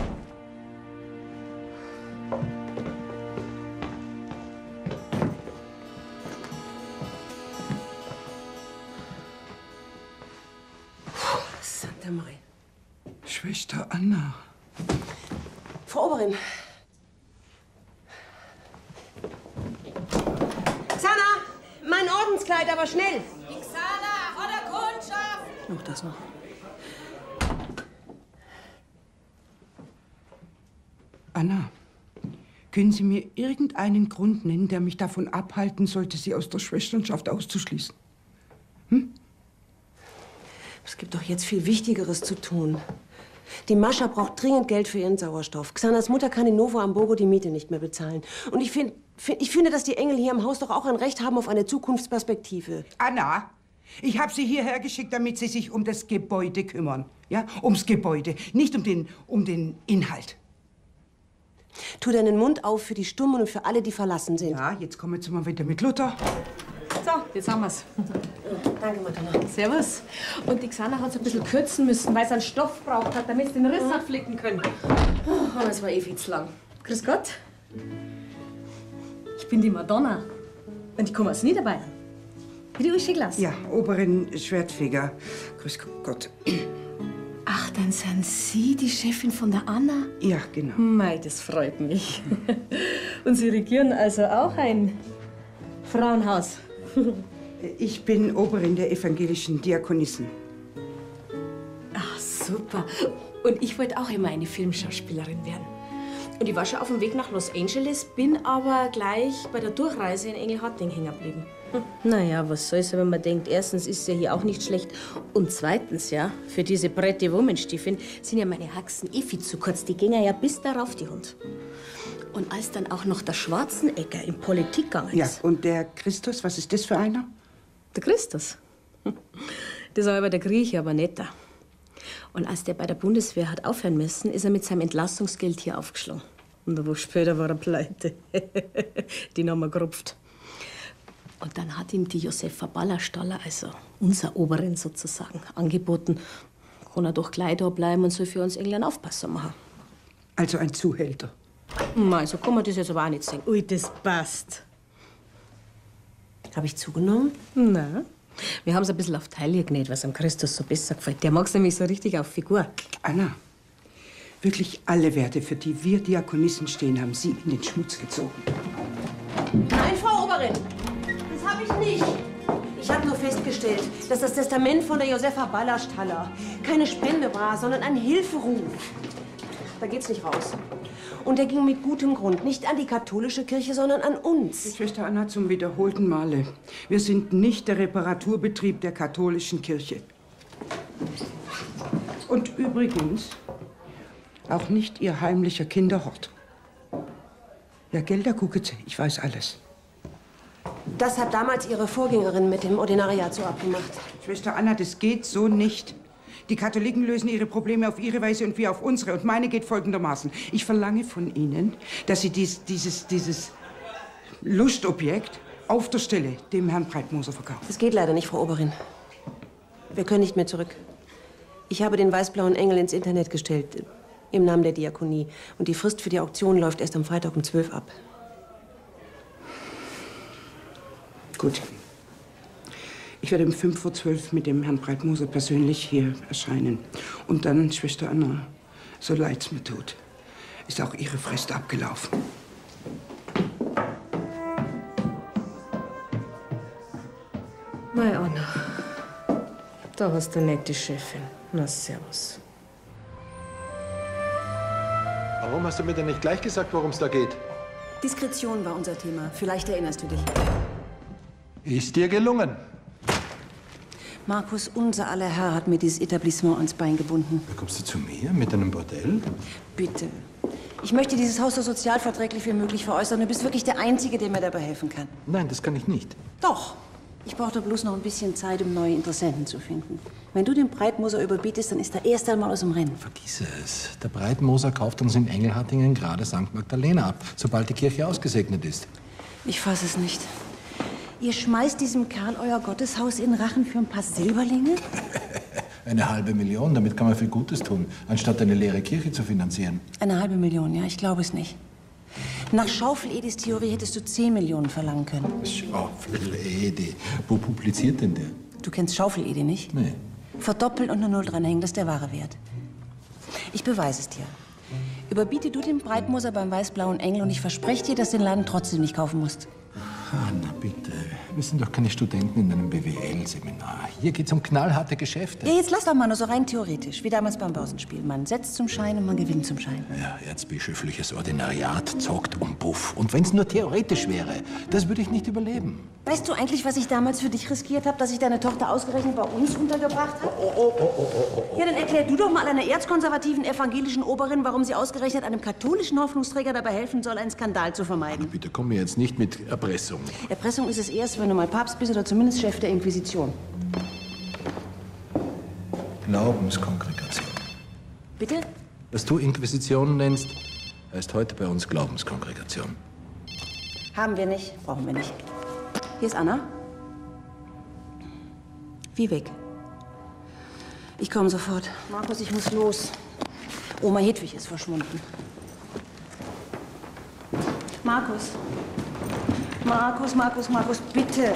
Santa Maria. Schwester Anna. Frau Oberin. Xana, mein Ordenskleid, aber schnell. Xana, oder Kundschaft! Noch das noch. Anna, können Sie mir irgendeinen Grund nennen, der mich davon abhalten sollte, Sie aus der Schwesternschaft auszuschließen? Es gibt doch jetzt viel Wichtigeres zu tun. Die Mascha braucht dringend Geld für ihren Sauerstoff. Xanas Mutter kann in Novo Hamburgo die Miete nicht mehr bezahlen. Und ich finde, dass die Engel hier im Haus doch auch ein Recht haben auf eine Zukunftsperspektive. Anna, ich habe Sie hierher geschickt, damit Sie sich um das Gebäude kümmern. Ja, ums Gebäude, nicht um den Inhalt. Tu deinen Mund auf für die Stummen und für alle, die verlassen sind. Ja, jetzt kommen wir mal wieder mit Luther. So, jetzt haben wir's. Danke, Madonna. Servus. Und die Xana hat es ein bisschen kürzen müssen, weil sie einen Stoff braucht hat, damit sie den Riss abflicken können. Oh, aber es war eh viel zu lang. Grüß Gott. Ich bin die Madonna. Und ich komme aus Niederbayern. Wie die Uschi Glas. Ja, Oberin Schwertfeger. Grüß Gott. Ach, dann sind Sie die Chefin von der Anna? Ja, genau. Mei, das freut mich. Und Sie regieren also auch ein Frauenhaus? Ich bin Oberin der evangelischen Diakonissen. Ach, super. Und ich wollte auch immer eine Filmschauspielerin werden. Und ich war schon auf dem Weg nach Los Angeles, bin aber gleich bei der Durchreise in Engelharting hängen geblieben. Naja, was soll's, wenn man denkt, erstens ist es ja hier auch nicht schlecht und zweitens, ja, für diese Pretty Woman-Stiefeln sind ja meine Haxen eh viel zu kurz. Die gingen ja bis darauf, die Hund. Und als dann auch noch der Schwarzenegger in Politik gegangen ist. Ja, und der Christus, was ist das für einer? Der Christus? Das war aber der Grieche, aber netter. Und als der bei der Bundeswehr hat aufhören müssen, ist er mit seinem Entlassungsgeld hier aufgeschlagen. Und eine Woche später war er pleite. Den haben wir gerupft. Und dann hat ihm die Josefa Ballerstaller, also unser Oberin sozusagen, angeboten, kann er doch gleich da bleiben und soll für uns England Aufpasser machen. Also ein Zuhälter. Nein, so kann man das jetzt aber auch nicht sehen. Ui, das passt. Habe ich zugenommen? Nein. Wir haben es ein bisschen auf Taille genäht, was am Christus so besser gefällt. Der mag es nämlich so richtig auf Figur. Anna, wirklich alle Werte, für die wir Diakonissen stehen, haben Sie in den Schmutz gezogen. Nein, Frau Oberin, das habe ich nicht. Ich habe nur festgestellt, dass das Testament von der Josefa Ballerstaller keine Spende war, sondern ein Hilferuf. Da geht's nicht raus. Und er ging mit gutem Grund, nicht an die katholische Kirche, sondern an uns. Schwester Anna, zum wiederholten Male. Wir sind nicht der Reparaturbetrieb der katholischen Kirche. Und übrigens auch nicht Ihr heimlicher Kinderhort. Ja, Gelder gucken Sie, ich weiß alles. Das hat damals Ihre Vorgängerin mit dem Ordinariat so abgemacht. Schwester Anna, das geht so nicht. Die Katholiken lösen ihre Probleme auf ihre Weise und wir auf unsere. Und meine geht folgendermaßen. Ich verlange von Ihnen, dass Sie dieses Lustobjekt auf der Stelle dem Herrn Breitmoser verkauft. Das geht leider nicht, Frau Oberin. Wir können nicht mehr zurück. Ich habe den weißblauen Engel ins Internet gestellt, im Namen der Diakonie. Und die Frist für die Auktion läuft erst am Freitag um 12 ab. Gut. Ich werde um 11:05 mit dem Herrn Breitmoser persönlich hier erscheinen. Und dann, Schwester Anna, so leid's mir tut, ist auch Ihre Frist abgelaufen. Mei, Anna. Da hast du nicht die Chefin. Na, servus. Warum hast du mir denn nicht gleich gesagt, worum es da geht? Diskretion war unser Thema. Vielleicht erinnerst du dich. Ist dir gelungen? Markus, unser aller Herr hat mir dieses Etablissement ans Bein gebunden. Da kommst du zu mir mit einem Bordell? Bitte. Ich möchte dieses Haus so sozialverträglich wie möglich veräußern. Du bist wirklich der Einzige, der mir dabei helfen kann. Nein, das kann ich nicht. Doch. Ich brauchte bloß noch ein bisschen Zeit, um neue Interessenten zu finden. Wenn du den Breitmoser überbietest, dann ist er erst einmal aus dem Rennen. Vergiss es. Der Breitmoser kauft uns in Engelhattingen gerade St. Magdalena ab, sobald die Kirche ausgesegnet ist. Ich fasse es nicht. Ihr schmeißt diesem Kerl euer Gotteshaus in den Rachen für ein paar Silberlinge? Eine $500.000, damit kann man viel Gutes tun, anstatt eine leere Kirche zu finanzieren. Eine $500.000, ja, ich glaube es nicht. Nach Schaufel-Edis Theorie hättest du 10 Millionen verlangen können. Schaufel-Edi? Wo publiziert denn der? Du kennst Schaufel-Edi nicht? Nee. Verdoppeln und eine Null dranhängen, das ist der wahre Wert. Ich beweise es dir. Überbiete du den Breitmoser beim weißblauen Engel und ich verspreche dir, dass du den Laden trotzdem nicht kaufen musst. Na bitte, wir sind doch keine Studenten in einem BWL-Seminar. Hier geht's um knallharte Geschäfte. Ja, jetzt lass doch mal nur so rein theoretisch, wie damals beim Börsenspiel. Man setzt zum Schein und man gewinnt zum Schein. Ja, erzbischöfliches Ordinariat zockt um Puff. Und wenn's nur theoretisch wäre, das würde ich nicht überleben. Weißt du eigentlich, was ich damals für dich riskiert habe, dass ich deine Tochter ausgerechnet bei uns untergebracht habe? Ja, dann erklär du doch mal einer erzkonservativen evangelischen Oberin, warum sie ausgerechnet einem katholischen Hoffnungsträger dabei helfen soll, einen Skandal zu vermeiden. Bitte komm mir jetzt nicht mit Erpressung. Erpressung ist es erst, wenn du mal Papst bist oder zumindest Chef der Inquisition. Glaubenskongregation. Bitte? Was du Inquisition nennst, heißt heute bei uns Glaubenskongregation. Haben wir nicht, brauchen wir nicht. Hier ist Anna. Wie weg? Ich komme sofort. Markus, ich muss los. Oma Hedwig ist verschwunden. Markus. Markus, bitte.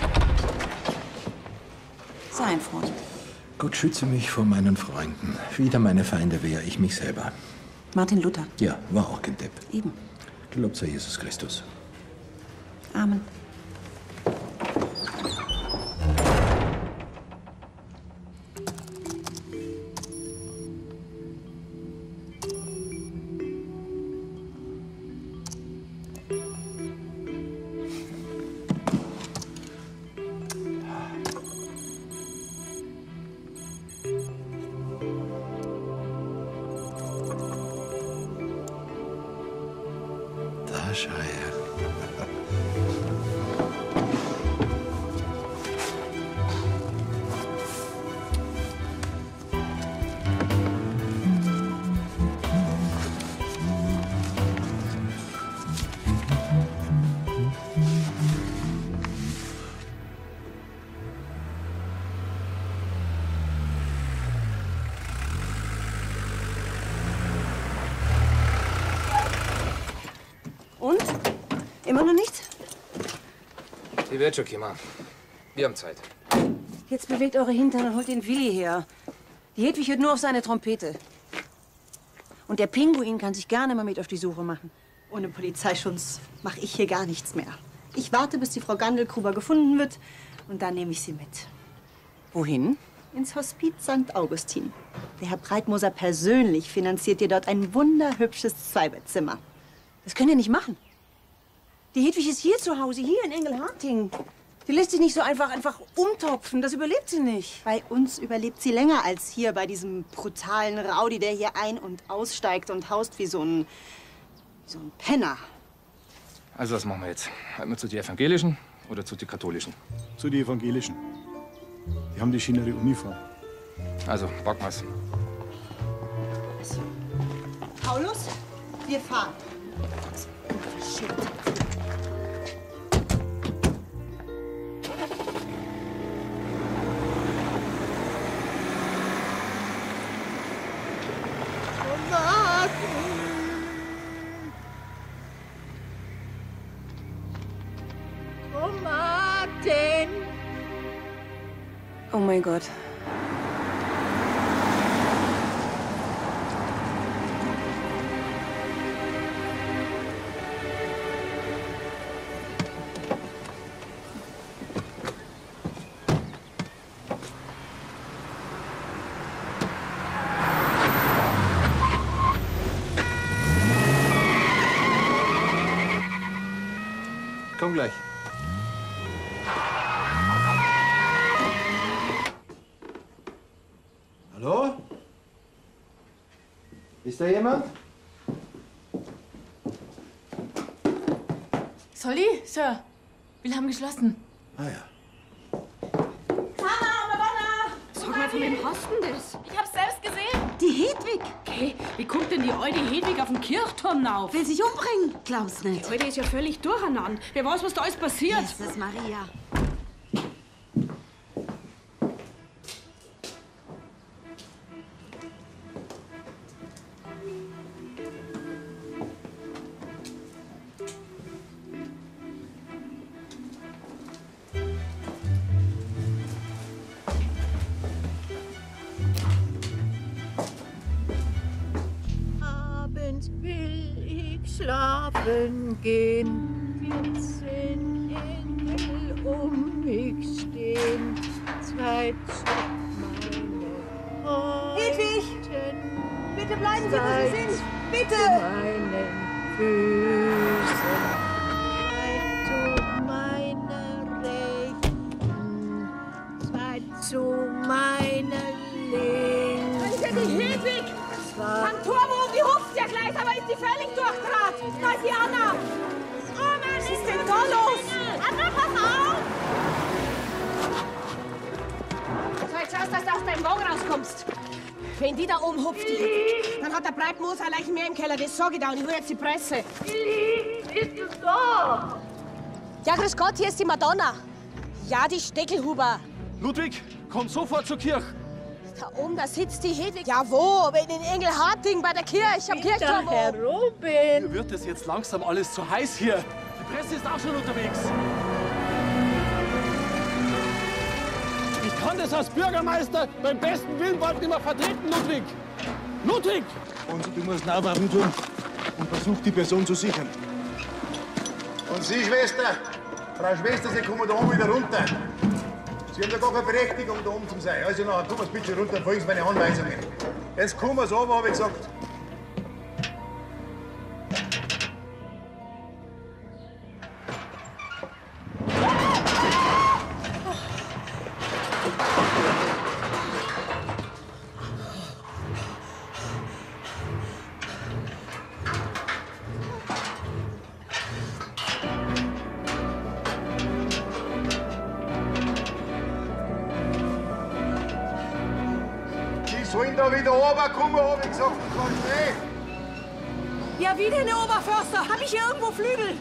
Sei ein Freund. Gott schütze mich vor meinen Freunden. Wieder meine Feinde wäre ich mich selber. Martin Luther. Ja, war auch kein Depp. Eben. Gelobt sei Jesus Christus. Amen. Und? Immer noch nicht? Die wird schon kommen. Wir haben Zeit. Jetzt bewegt eure Hintern und holt den Willi her. Die Hedwig hört nur auf seine Trompete. Und der Pinguin kann sich gerne mal mit auf die Suche machen. Ohne Polizeischutz mache ich hier gar nichts mehr. Ich warte, bis die Frau Gandelgruber gefunden wird und dann nehme ich sie mit. Wohin? Ins Hospiz St. Augustin. Der Herr Breitmoser persönlich finanziert ihr dort ein wunderhübsches Zweibettzimmer. Das könnt ihr nicht machen. Die Hedwig ist hier zu Hause, hier in Engelharting. Die lässt sich nicht so einfach umtopfen. Das überlebt sie nicht. Bei uns überlebt sie länger als hier bei diesem brutalen Rowdy, der hier ein- und aussteigt und haust wie so ein Penner. Also, was machen wir jetzt? Halten wir zu den Evangelischen oder zu den Katholischen? Zu den Evangelischen. Die haben die schönere Uniform. Also, packen wir's. Paulus, wir fahren. Martin! Oh mein Gott. Komm gleich. Hallo? Ist da jemand? Solli, Sir, wir haben geschlossen. Ah ja. Sag mal, von wem hast du denn das? Ich hab's selbst gesehen. Die Hedwig. Okay, wie kommt denn die alte Hedwig auf den Kirchturm auf? Will sich umbringen. Glaub's nicht. Die alte ist ja völlig durcheinander. Wer weiß, was da alles passiert. Jesus Maria. Schlafen gehen, 14 Engel um mich stehen, 2 zu meine Hedwig! Bitte bleiben Sie, wo Sie sind! Bitte! Meinen Füßen, 2 zu meiner Rechten, 2 zu meiner Linken. Das ist ja die Hedwig! Am Turbo, die hupft ja gleich, aber ist die völlig durchdraht. Da ist die Anna. Oh Mann, was ist denn da los? Anna, pass auf! So, jetzt schaust, dass du aus deinem Wagen rauskommst. Wenn die da oben hupft, die Hedwig, dann hat der Breitmoos ein Leichen mehr im Keller. Das sag ich da und ich will jetzt die Presse. Bist du da? Ja, grüß Gott, hier ist die Madonna. Ja, die Steckelhuber. Ludwig, komm sofort zur Kirche. Da oben, da sitzt die Hedwig. Ja, wo? Aber in den Engelharting bei der Kirche, am Kirchturm. Herr Robin. Mir wird es jetzt langsam alles zu heiß hier. Die Presse ist auch schon unterwegs. Ich kann das als Bürgermeister beim besten Willen bald nicht mehr vertreten, Ludwig. Ludwig! Und du musst Nauwaffen tun und versuch, die Person zu sichern. Und Sie, Schwester? Frau Schwester, Sie kommen da oben wieder runter. Sie haben ja gar keine Berechtigung, da oben zu sein. Also nachher kommen Sie bitte runter und folgen Sie meine Anweisungen. Jetzt kommen Sie runter, habe ich gesagt. Sollen da wieder runterkommen, habe ich gesagt, das war schräg. Ja, wie denn, Herr Oberförster? Hab ich hier irgendwo Flügel?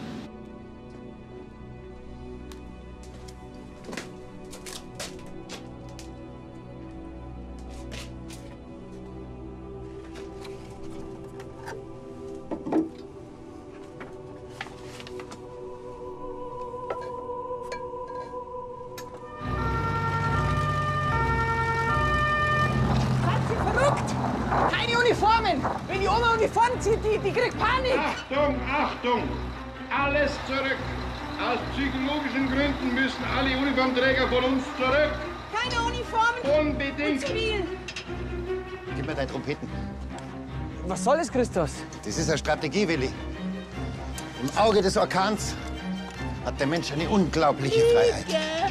Keine Uniformen! Wenn die Oma Uniformen zieht, die kriegt Panik! Achtung, Achtung! Alles zurück! Aus psychologischen Gründen müssen alle Uniformträger von uns zurück! Keine Uniformen! Unbedingt! Und zivil! Gib mir deine Trompeten. Was soll es, Christus? Das ist eine Strategie, Willi. Im Auge des Orkans hat der Mensch eine unglaubliche Freiheit.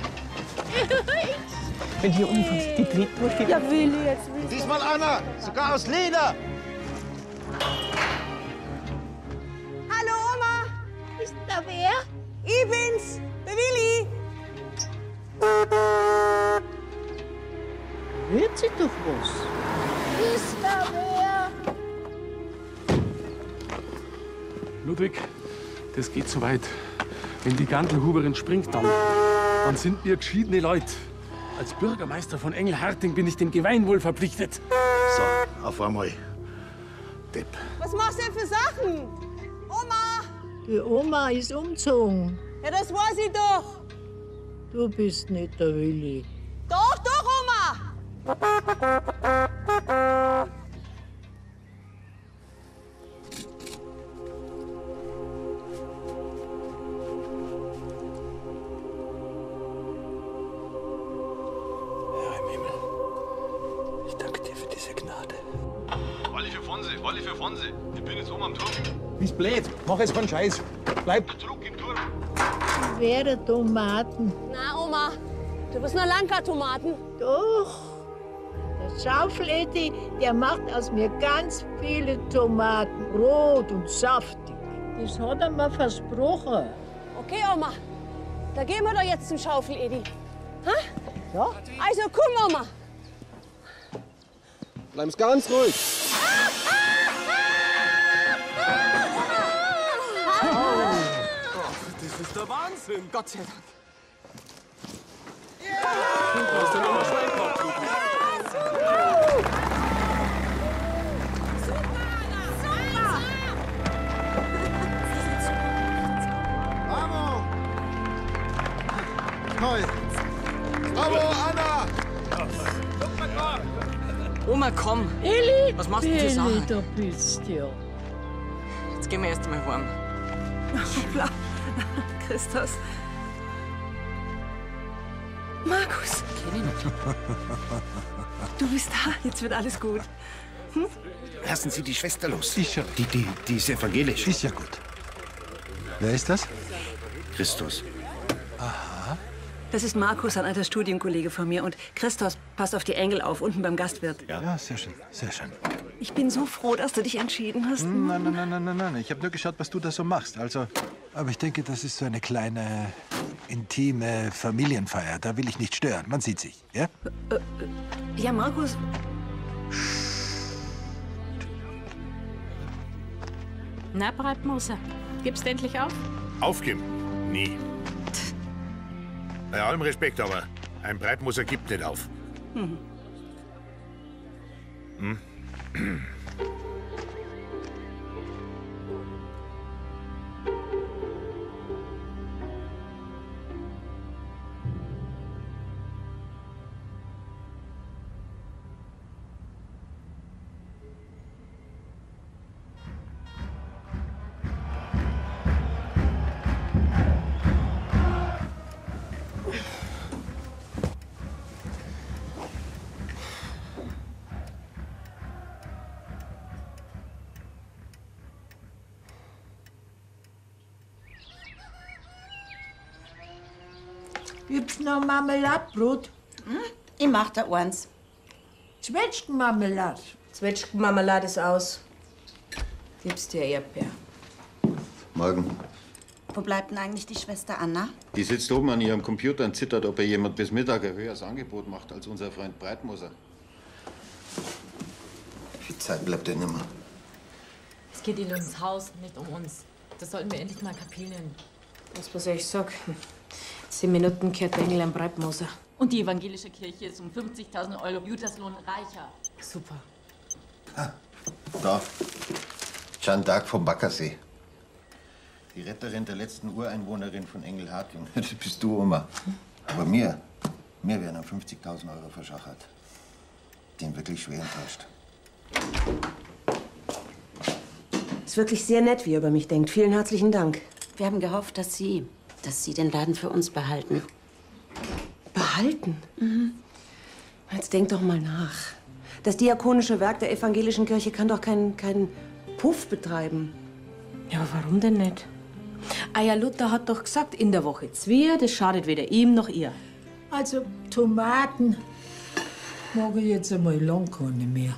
Wenn die Uniform die dreht durch die... Ja, Willi, jetzt will Und diesmal Anna, sogar aus Leder. Hallo, Oma. Ist da wer? Ich bin's, der Willi. Hört sie doch was. Ist da wer? Ludwig, das geht zu weit. Wenn die Gantelhuberin springt, dann sind wir geschiedene Leute. Als Bürgermeister von Engelharting bin ich dem Gemeinwohl verpflichtet. So, auf einmal. Depp. Was machst du denn für Sachen? Oma! Die Oma ist umgezogen. Ja, das weiß ich doch. Du bist nicht der Willi. Doch, doch, Oma. Ich danke dir für diese Gnade. Wolli für Fonse, Wolli für Fonse. Ich bin jetzt oben am Turm. Bist blöd. Mach jetzt keinen Scheiß. Bleib. Zurück im Turm. Wäre Tomaten. Na, Oma, du bist nur Lanka-Tomaten. Doch. Der Schaufel-Edi, der macht aus mir ganz viele Tomaten. Rot und saftig. Das hat er mir versprochen. Okay, Oma, da gehen wir doch jetzt zum Schaufel-Edi. Ha? Ja. Also, komm, Oma. Bleiben's ganz ruhig. Das ist der Wahnsinn, Gott sei Dank. Du hast den Oma Schwein gehabt, Ludwig. Bravo! Toll! Bravo, Anna! Oma, komm. Eli, Was machst du denn für Sachen? du bist ja. Jetzt gehen wir erst einmal heim. Hoppla. Christus. Markus. Du bist da. Jetzt wird alles gut. Hm? Lassen Sie die Schwester los. Ist ja, Die ist evangelisch. ist ja gut. Wer ist das? Christus. Aha. Das ist Markus, ein alter Studienkollege von mir. Und Christos, passt auf die Engel auf, unten beim Gastwirt. Ja, sehr schön, sehr schön. Ich bin so froh, dass du dich entschieden hast. Nein. Ich habe nur geschaut, was du da so machst. Also, aber ich denke, das ist so eine kleine, intime Familienfeier. Da will ich nicht stören. Man sieht sich, ja? Ja, Markus. Na, Breitmoser, gibst du endlich auf? Aufgeben? Nie. Bei allem Respekt, aber ein Breitmoser gibt nicht auf. Hm. Hm? Gibt's noch Marmeladbrot? Ich mach da eins. Zwetschgenmarmelade. Zwetschgenmarmelade ist aus. Gibst dir Erdbeer. Morgen. Wo bleibt denn eigentlich die Schwester Anna? Die sitzt oben an ihrem Computer und zittert, ob ihr jemand bis Mittag ein höheres Angebot macht als unser Freund Breitmoser. Viel Zeit bleibt ihr nimmer. Es geht ihnen ums Haus, nicht um uns. Das sollten wir endlich mal kapieren. Was ich sag? 10 Minuten kehrt der Engel am Breitmoser. Und die evangelische Kirche ist um 50.000 € Jutaslohn reicher. Super. Da. Jeanne d'Arc vom Baggersee. Die Retterin der letzten Ureinwohnerin von Engelharting. Das bist du, Oma. Aber mir werden um 50.000 € verschachert. Den wirklich schwer enttäuscht. Ist wirklich sehr nett, wie ihr über mich denkt. Vielen herzlichen Dank. Wir haben gehofft, dass Sie den Laden für uns behalten. Behalten? Jetzt denk doch mal nach. Das diakonische Werk der evangelischen Kirche kann doch keinen Puff betreiben. Ja, aber warum denn nicht? Ja, Luther hat doch gesagt, in der Woche 2, das schadet weder ihm noch ihr. Also Tomaten mag ich jetzt einmal lang keine mehr.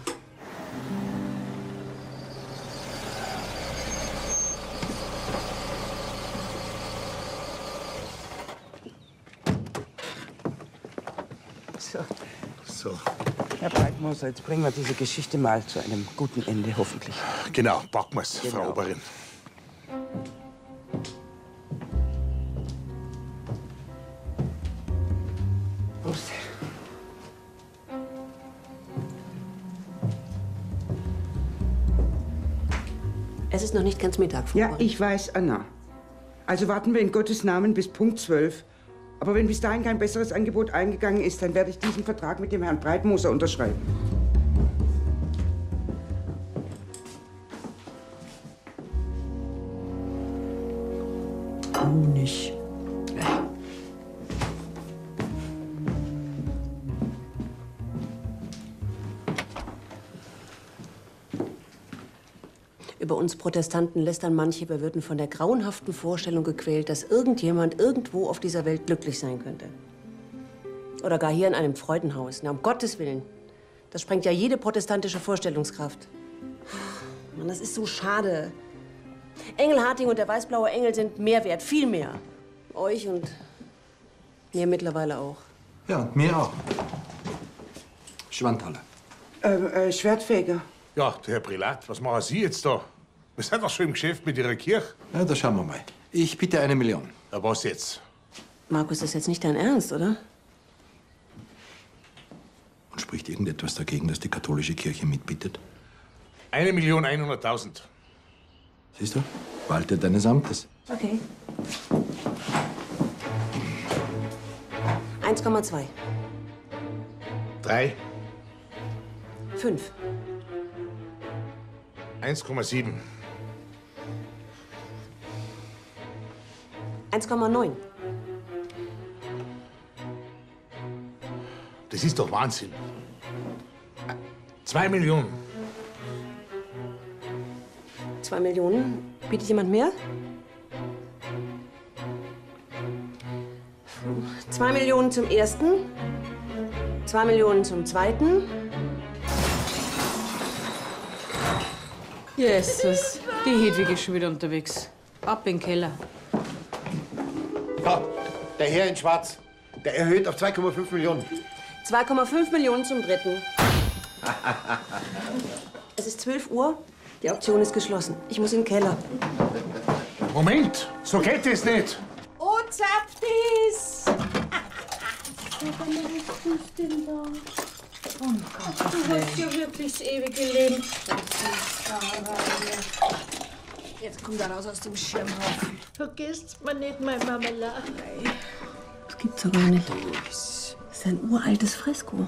So. Herr Breitmoser, jetzt bringen wir diese Geschichte mal zu einem guten Ende, hoffentlich. Genau, packen wir's, Genau. Frau Oberin. Prost. Es ist noch nicht ganz Mittag, Frau Ja, Oberin. ich weiß, Anna. Also warten wir in Gottes Namen bis Punkt 12. Aber wenn bis dahin kein besseres Angebot eingegangen ist, dann werde ich diesen Vertrag mit dem Herrn Breitmoser unterschreiben. Honig. Über uns Protestanten lästern manche, wir würden von der grauenhaften Vorstellung gequält, dass irgendjemand irgendwo auf dieser Welt glücklich sein könnte. Oder gar hier in einem Freudenhaus. Na, um Gottes Willen. Das sprengt ja jede protestantische Vorstellungskraft. Mann, das ist so schade. Engelharting und der weißblaue Engel sind mehr wert, viel mehr. Euch und mir mittlerweile auch. Ja, und mir auch. Schwanthaler. Schwertfeger. Ja, der Herr Prälat, was machen Sie jetzt da? Wir sind doch schon im Geschäft mit Ihrer Kirche. Ja, da schauen wir mal. Ich bitte 1 Million. Ja, was jetzt? Markus, das ist jetzt nicht dein Ernst, oder? Und spricht irgendetwas dagegen, dass die katholische Kirche mitbietet? 1.100.000. Siehst du? Walte deines Amtes. Okay. 1,2. 3. 5. 1,7. 1,9. Das ist doch Wahnsinn. 2 Millionen. 2 Millionen. Bietet jemand mehr? 2 Millionen zum ersten. 2 Millionen zum zweiten. Jesus, die Hedwig ist schon wieder unterwegs. Ab in den Keller. Ja, der Herr in Schwarz, der erhöht auf 2,5 Millionen. 2,5 Millionen zum dritten. Es ist 12 Uhr. Die Auktion ist geschlossen. Ich muss in den Keller. Moment, so geht es nicht. Und Zapftis! Was ist denn da? Oh Gott, du hast ja wirklich das ewige Leben. Jetzt kommt er raus aus dem Schirmhaufen. Vergisst man nicht mein Marmelade. Das gibt's doch gar nicht. Das ist ein uraltes Fresko.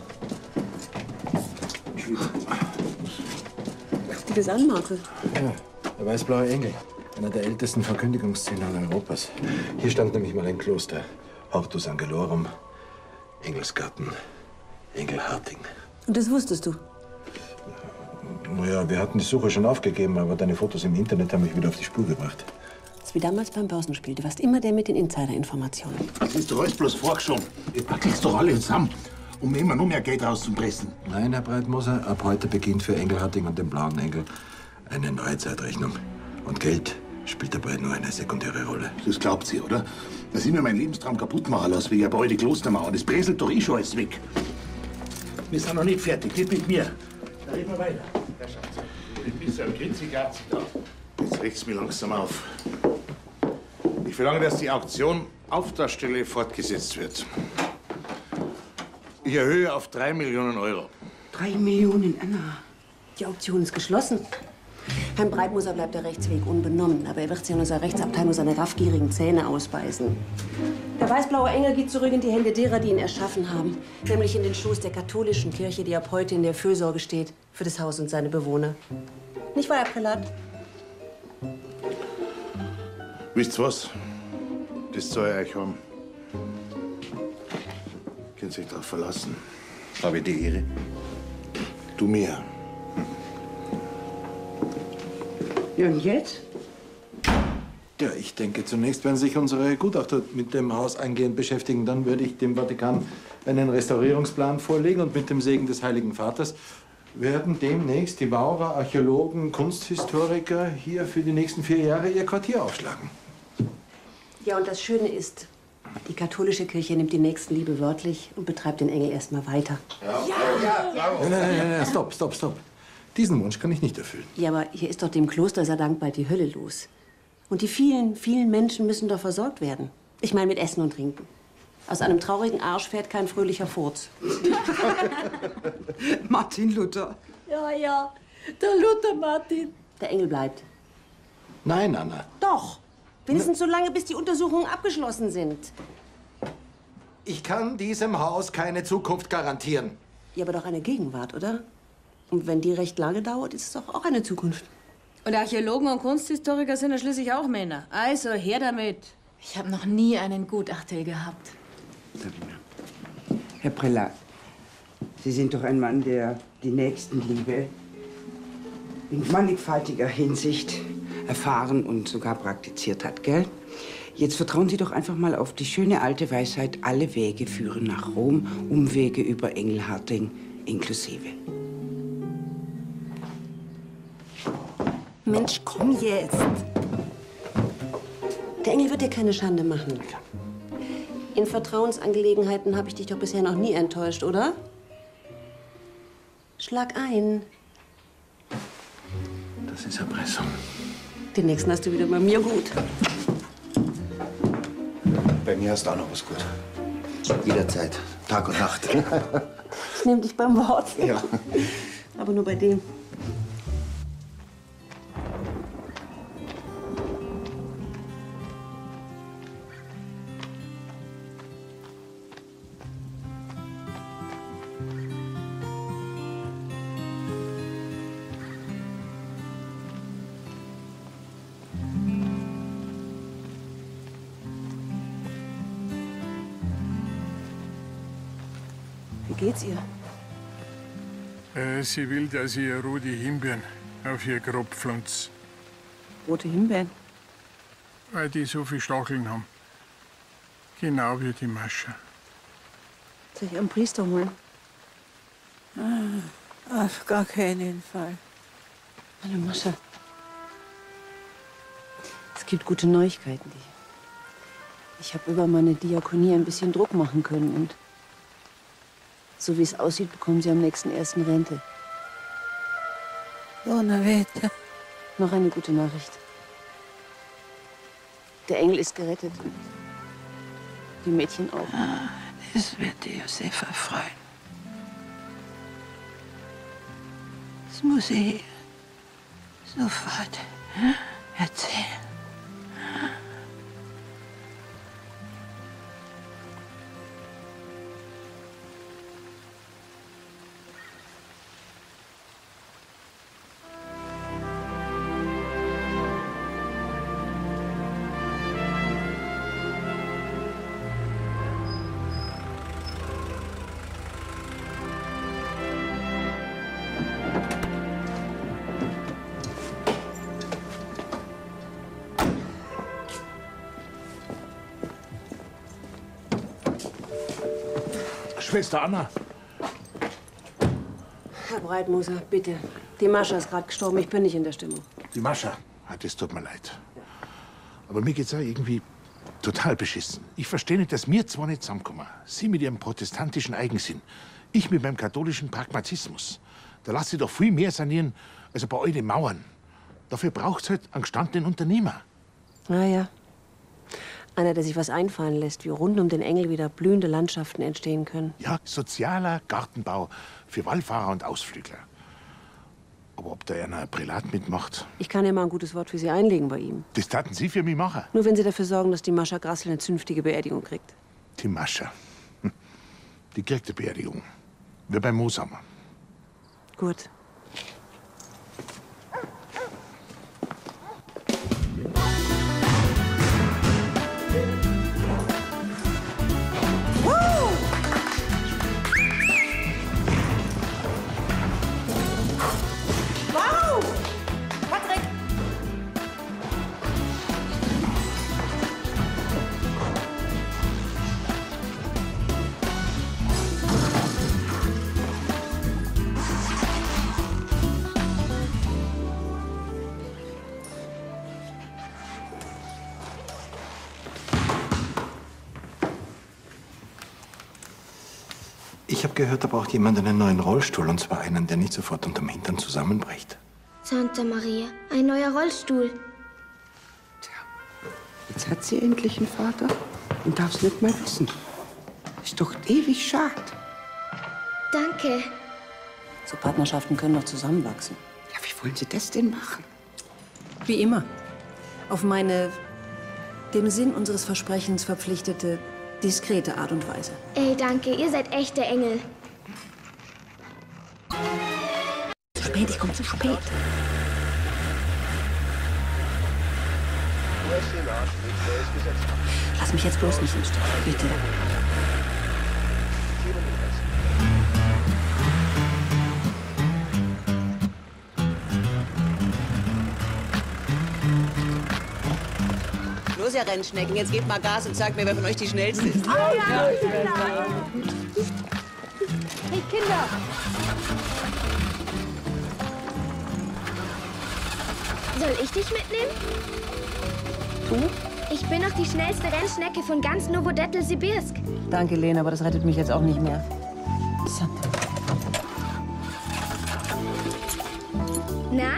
Guck dir das an, Markus. Ja, der weißblaue Engel. Einer der ältesten Verkündigungsszenen Europas. Hier stand nämlich mal ein Kloster. Hortus Angelorum, Engelsgarten, Engelharting. Und das wusstest du? Naja, wir hatten die Suche schon aufgegeben, aber deine Fotos im Internet haben mich wieder auf die Spur gebracht. Das ist wie damals beim Börsenspiel. Du warst immer der mit den Insider-Informationen. Das ist doch alles bloß vorgeschoben. Ihr packt's doch alle zusammen, um immer noch mehr Geld rauszupressen. Nein, Herr Breitmoser, ab heute beginnt für Engelharting und den Blauen Engel eine neue Zeitrechnung. Und Geld spielt dabei nur eine sekundäre Rolle. Das glaubt sie, oder? Dass ich mir meinen Lebenstraum kaputt machen lasse, wegen einer alte Klostermauer. Das bräselt doch eh schon alles weg. Wir sind noch nicht fertig. Geht mit mir. Da reden wir weiter. Herr Schatz, ich bin so ein Grinzigatzi da. Jetzt riecht's mir langsam auf. Ich verlange, dass die Auktion auf der Stelle fortgesetzt wird. Ich erhöhe auf 3 Millionen Euro. 3 Millionen, Anna. Die Auktion ist geschlossen. Herrn Breitmoser bleibt der Rechtsweg unbenommen, aber er wird sich in unserer Rechtsabteilung seine raffgierigen Zähne ausbeißen. Der weißblaue Engel geht zurück in die Hände derer, die ihn erschaffen haben, nämlich in den Schoß der katholischen Kirche, die ab heute in der Fürsorge steht für das Haus und seine Bewohner. Nicht wahr, Herr Prälat? Wisst ihr was? Das soll ihr euch haben. Könnt ihr euch darauf verlassen. Habe ich die Ehre? Du mir. Ja, und jetzt? Ja, ich denke, zunächst werden sich unsere Gutachter mit dem Haus eingehend beschäftigen. Dann würde ich dem Vatikan einen Restaurierungsplan vorlegen und mit dem Segen des Heiligen Vaters werden demnächst die Maurer, Archäologen, Kunsthistoriker hier für die nächsten 4 Jahre ihr Quartier aufschlagen. Ja, und das Schöne ist, die katholische Kirche nimmt die Nächstenliebe wörtlich und betreibt den Engel erstmal weiter. Nein, stopp. Diesen Wunsch kann ich nicht erfüllen. Ja, aber hier ist doch dem Kloster sei Dank bald die Hölle los. Und die vielen, vielen Menschen müssen doch versorgt werden. Ich meine mit Essen und Trinken. Aus einem traurigen Arsch fährt kein fröhlicher Furz. Martin Luther. Ja, der Luther Martin. Der Engel bleibt. Nein, Anna. Doch. Wenigstens so lange, bis die Untersuchungen abgeschlossen sind. Ich kann diesem Haus keine Zukunft garantieren. Ja, aber doch eine Gegenwart, oder? Und wenn die recht lange dauert, ist es doch auch eine Zukunft. Und Archäologen und Kunsthistoriker sind ja schließlich auch Männer. Also, her damit. Ich habe noch nie einen Gutachter gehabt. Herr Prälat, Sie sind doch ein Mann, der die Nächstenliebe in mannigfaltiger Hinsicht erfahren und sogar praktiziert hat, gell? Jetzt vertrauen Sie doch einfach mal auf die schöne alte Weisheit, alle Wege führen nach Rom, Umwege über Engelharting inklusive. Mensch, komm jetzt. Der Engel wird dir keine Schande machen. In Vertrauensangelegenheiten habe ich dich doch bisher noch nie enttäuscht, oder? Schlag ein. Das ist Erpressung. Den nächsten hast du wieder bei mir gut. Bei mir hast du auch noch was gut. Jederzeit. Tag und Nacht. Ich nehme dich beim Wort. Ja. Aber nur bei dem. Wie geht's ihr? Sie will, dass ich rote Himbeeren auf ihr Grab pflanze. Rote Himbeeren? Weil die so viele Stacheln haben. Genau wie die Mascha. Soll ich einen Priester holen? Auf gar keinen Fall. Hallo Mascha. Es gibt gute Neuigkeiten. Ich habe über meine Diakonie ein bisschen Druck machen können und so wie es aussieht, bekommen Sie am nächsten 1. Rente. Donnerwetter. Noch eine gute Nachricht. Der Engel ist gerettet. Die Mädchen auch. Das wird die Josefa freuen. Das muss ich sofort erzählen. Schwester Anna. Herr Breitmoser, bitte. Die Mascha ist gerade gestorben. Ich bin nicht in der Stimmung. Die Mascha. Das tut mir leid. Aber mir geht's auch irgendwie total beschissen. Ich verstehe nicht, dass wir zwar nicht zusammenkommen. Sie mit ihrem protestantischen Eigensinn. Ich mit meinem katholischen Pragmatismus. Da lasst sie doch viel mehr sanieren als bei euch die Mauern. Dafür braucht's halt einen gestandenen Unternehmer. Na ja. Einer, der sich was einfallen lässt, wie rund um den Engel wieder blühende Landschaften entstehen können. Ja, sozialer Gartenbau für Wallfahrer und Ausflügler. Aber ob da einer ein Prälat mitmacht, Ich kann ja mal ein gutes Wort für Sie einlegen bei ihm. das taten Sie für mich machen. Nur wenn Sie dafür sorgen, dass die Mascha Grassel eine zünftige Beerdigung kriegt. Die Mascha. Die kriegt eine Beerdigung. Wie beim Mooshammer. Gut. Wow! Patrick! Ich habe gehört, da braucht jemand einen neuen Rollstuhl. Und zwar einen, der nicht sofort unterm Hintern zusammenbricht. Santa Maria, ein neuer Rollstuhl. Jetzt hat sie endlich einen Vater und darf es nicht mal wissen. Ist doch ewig schade. Danke. So Partnerschaften können doch zusammenwachsen. Ja, wie wollen Sie das denn machen? Wie immer. Auf meine dem Sinn unseres Versprechens verpflichtete, diskrete Art und Weise. Ey, danke, ihr seid echte Engel. Zu spät, ich komme zu spät. Lass mich jetzt bloß nicht im Stich, bitte. Los, ihr Rennschnecken, jetzt gebt mal Gas und sagt mir, wer von euch die schnellste ist. Hey, Kinder! Soll ich dich mitnehmen? Du? Ich bin noch die schnellste Rennschnecke von ganz Novodettl-Sibirsk. Danke, Lena, aber das rettet mich jetzt auch nicht mehr. Na?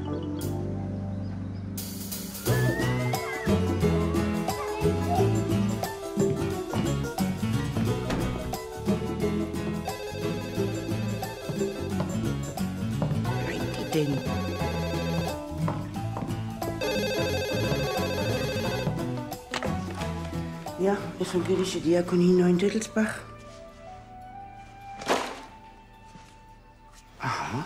Denn ja, evangelische Diakonie Neuendettelsbach. Aha.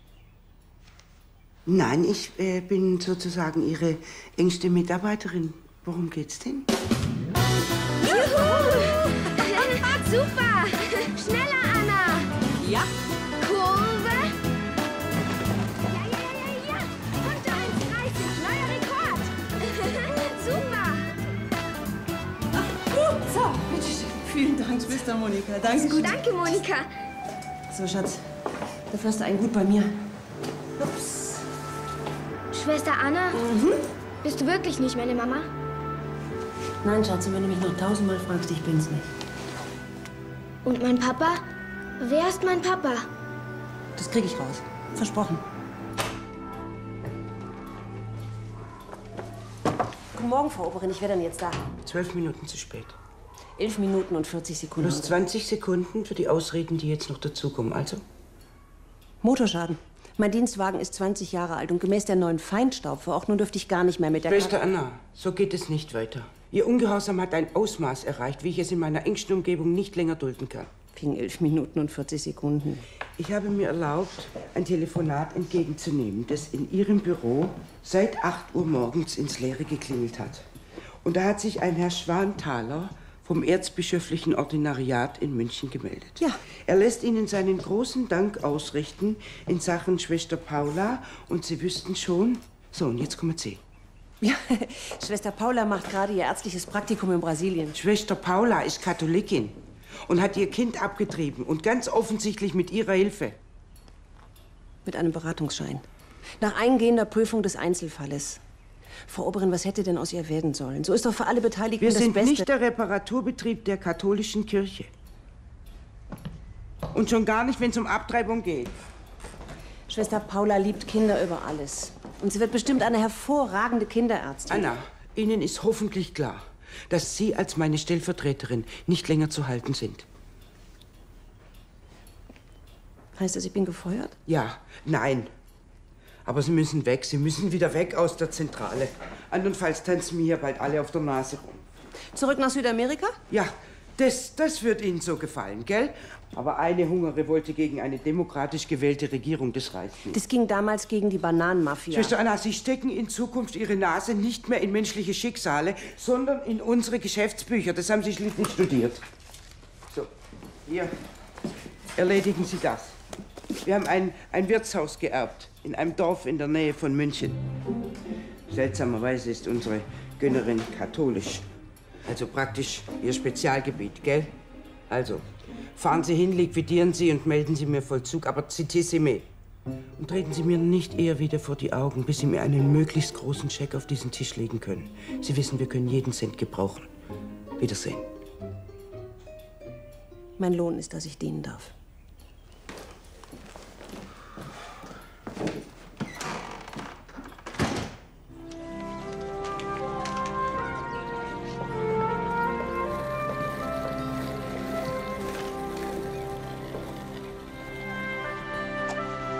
Nein, ich bin sozusagen Ihre engste Mitarbeiterin. Worum geht's denn? Juhu! Super! Schneller, Anna! Ja? Kurve! Ja! Unter 1,30! Neuer Rekord! Super! So, bitteschön. Vielen Dank, Schwester Monika. Danke, gut. Danke, Monika. So, Schatz, dafür hast du einen gut bei mir. Ups. Schwester Anna, bist du wirklich nicht meine Mama? Nein, Schatz, und wenn du mich noch 1000-mal fragst, ich bin's nicht. Und mein Papa? Wer ist mein Papa? Das krieg ich raus. Versprochen. Guten Morgen, Frau Oberin. Ich wäre dann jetzt da. 12 Minuten zu spät. 11 Minuten und 40 Sekunden. Plus 20 Sekunden für die Ausreden, die jetzt noch dazukommen. Also? Motorschaden. Mein Dienstwagen ist 20 Jahre alt und gemäß der neuen Feinstaubverordnung dürfte ich gar nicht mehr mit der Schwester Anna, so geht es nicht weiter. Ihr Ungehorsam hat ein Ausmaß erreicht, wie ich es in meiner engsten Umgebung nicht länger dulden kann. Wegen 11 Minuten und 40 Sekunden. Ich habe mir erlaubt, ein Telefonat entgegenzunehmen, das in Ihrem Büro seit 8 Uhr morgens ins Leere geklingelt hat. Und da hat sich ein Herr Schwanthaler vom Erzbischöflichen Ordinariat in München gemeldet. Ja. Er lässt Ihnen seinen großen Dank ausrichten in Sachen Schwester Paula. Und Sie wüssten schon... So, und jetzt kommen Sie. Ja, Schwester Paula macht gerade ihr ärztliches Praktikum in Brasilien. Schwester Paula ist Katholikin und hat ihr Kind abgetrieben. Und ganz offensichtlich mit Ihrer Hilfe. Mit einem Beratungsschein. Nach eingehender Prüfung des Einzelfalles. Frau Oberin, was hätte denn aus ihr werden sollen? So ist doch für alle Beteiligten Wir das sind Beste. nicht der Reparaturbetrieb der katholischen Kirche. Und schon gar nicht, wenn es um Abtreibung geht. Schwester Paula liebt Kinder über alles. Und sie wird bestimmt eine hervorragende Kinderärztin. Anna, Ihnen ist hoffentlich klar, dass Sie als meine Stellvertreterin nicht länger zu halten sind. Heißt das, ich bin gefeuert? Ja, nein. Aber Sie müssen weg. Sie müssen wieder weg aus der Zentrale. Andernfalls tanzen mir hier bald alle auf der Nase rum. Zurück nach Südamerika? Ja, das wird Ihnen so gefallen, gell? Aber eine Hungerrevolte gegen eine demokratisch gewählte Regierung, das reicht nicht. Das ging damals gegen die Bananenmafia. Schwester Anna, Sie stecken in Zukunft Ihre Nase nicht mehr in menschliche Schicksale, sondern in unsere Geschäftsbücher. Das haben Sie schließlich studiert. So, hier, erledigen Sie das. Wir haben ein Wirtshaus geerbt, in einem Dorf in der Nähe von München. Seltsamerweise ist unsere Gönnerin katholisch. Also praktisch Ihr Spezialgebiet, gell? Also, fahren Sie hin, liquidieren Sie und melden Sie mir Vollzug, aber zitissime. Und treten Sie mir nicht eher wieder vor die Augen, bis Sie mir einen möglichst großen Scheck auf diesen Tisch legen können. Sie wissen, wir können jeden Cent gebrauchen. Wiedersehen. Mein Lohn ist, dass ich dienen darf.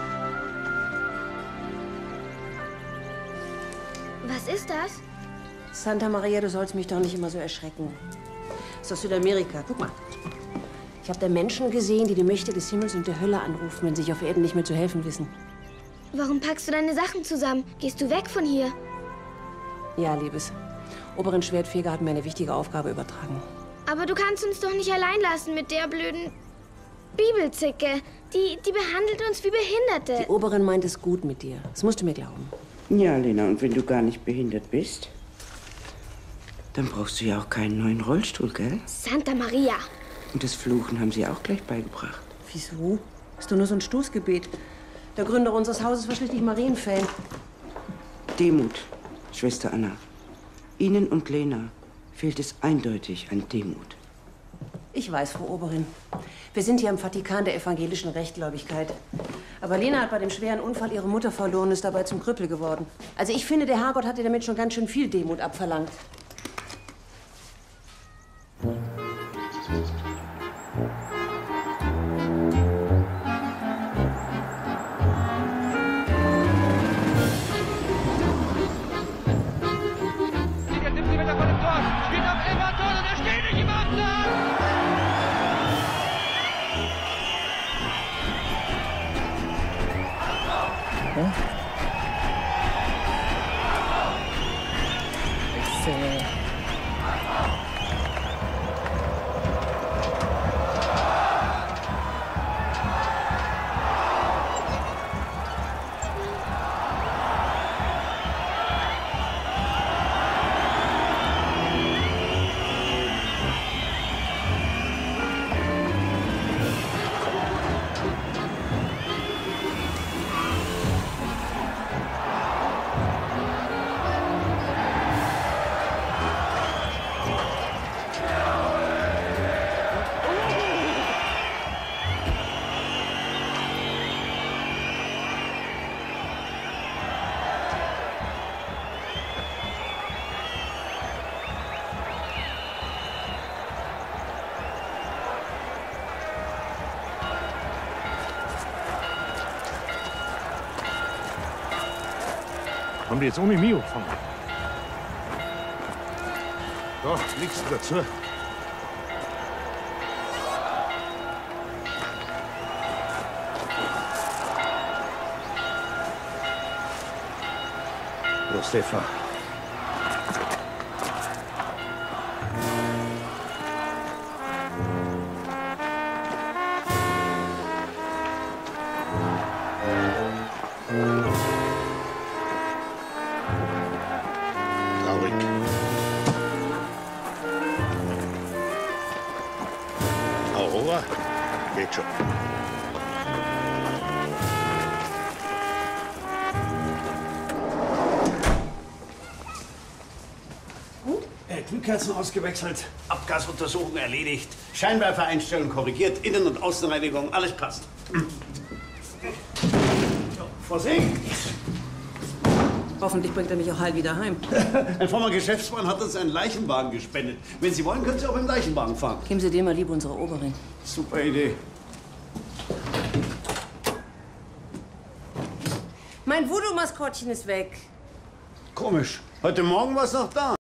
Was ist das? Santa Maria, du sollst mich doch nicht immer so erschrecken. Das ist aus Südamerika. Guck mal. Ich habe da Menschen gesehen, die die Mächte des Himmels und der Hölle anrufen, wenn sie sich auf Erden nicht mehr zu helfen wissen. Warum packst du deine Sachen zusammen? Gehst du weg von hier? Ja, Liebes. Oberin Schwertfeger hat mir eine wichtige Aufgabe übertragen. Aber du kannst uns doch nicht allein lassen mit der blöden Bibelzicke. Die behandelt uns wie Behinderte. Die Oberin meint es gut mit dir. Das musst du mir glauben. Ja, Lena, und wenn du gar nicht behindert bist, dann brauchst du ja auch keinen neuen Rollstuhl, gell? Santa Maria. Und das Fluchen haben sie auch gleich beigebracht. Wieso? Ist doch nur so ein Stoßgebet. Der Gründer unseres Hauses war schließlich Marienfan. Demut, Schwester Anna. Ihnen und Lena fehlt es eindeutig an Demut. Ich weiß, Frau Oberin. Wir sind hier im Vatikan der evangelischen Rechtgläubigkeit. Aber Lena hat bei dem schweren Unfall ihre Mutter verloren und ist dabei zum Krüppel geworden. Also ich finde, der Herrgott hat ihr damit schon ganz schön viel Demut abverlangt. Haben die jetzt ohne Mio gefangen? Da, nichts dazu. Los, Stefan. Aurora, geht schon. Glühkerzen ausgewechselt, Abgasuntersuchung erledigt, Scheinwerfereinstellung korrigiert, Innen- und Außenreinigung, alles passt. Vorsicht! Hoffentlich bringt er mich auch heil wieder heim. Ein former Geschäftsmann hat uns einen Leichenwagen gespendet. Wenn Sie wollen, können Sie auch im Leichenwagen fahren. Geben Sie dem mal lieber unsere Oberin. Super Idee. Mein Voodoo-Maskottchen ist weg. Komisch. Heute Morgen war es noch da.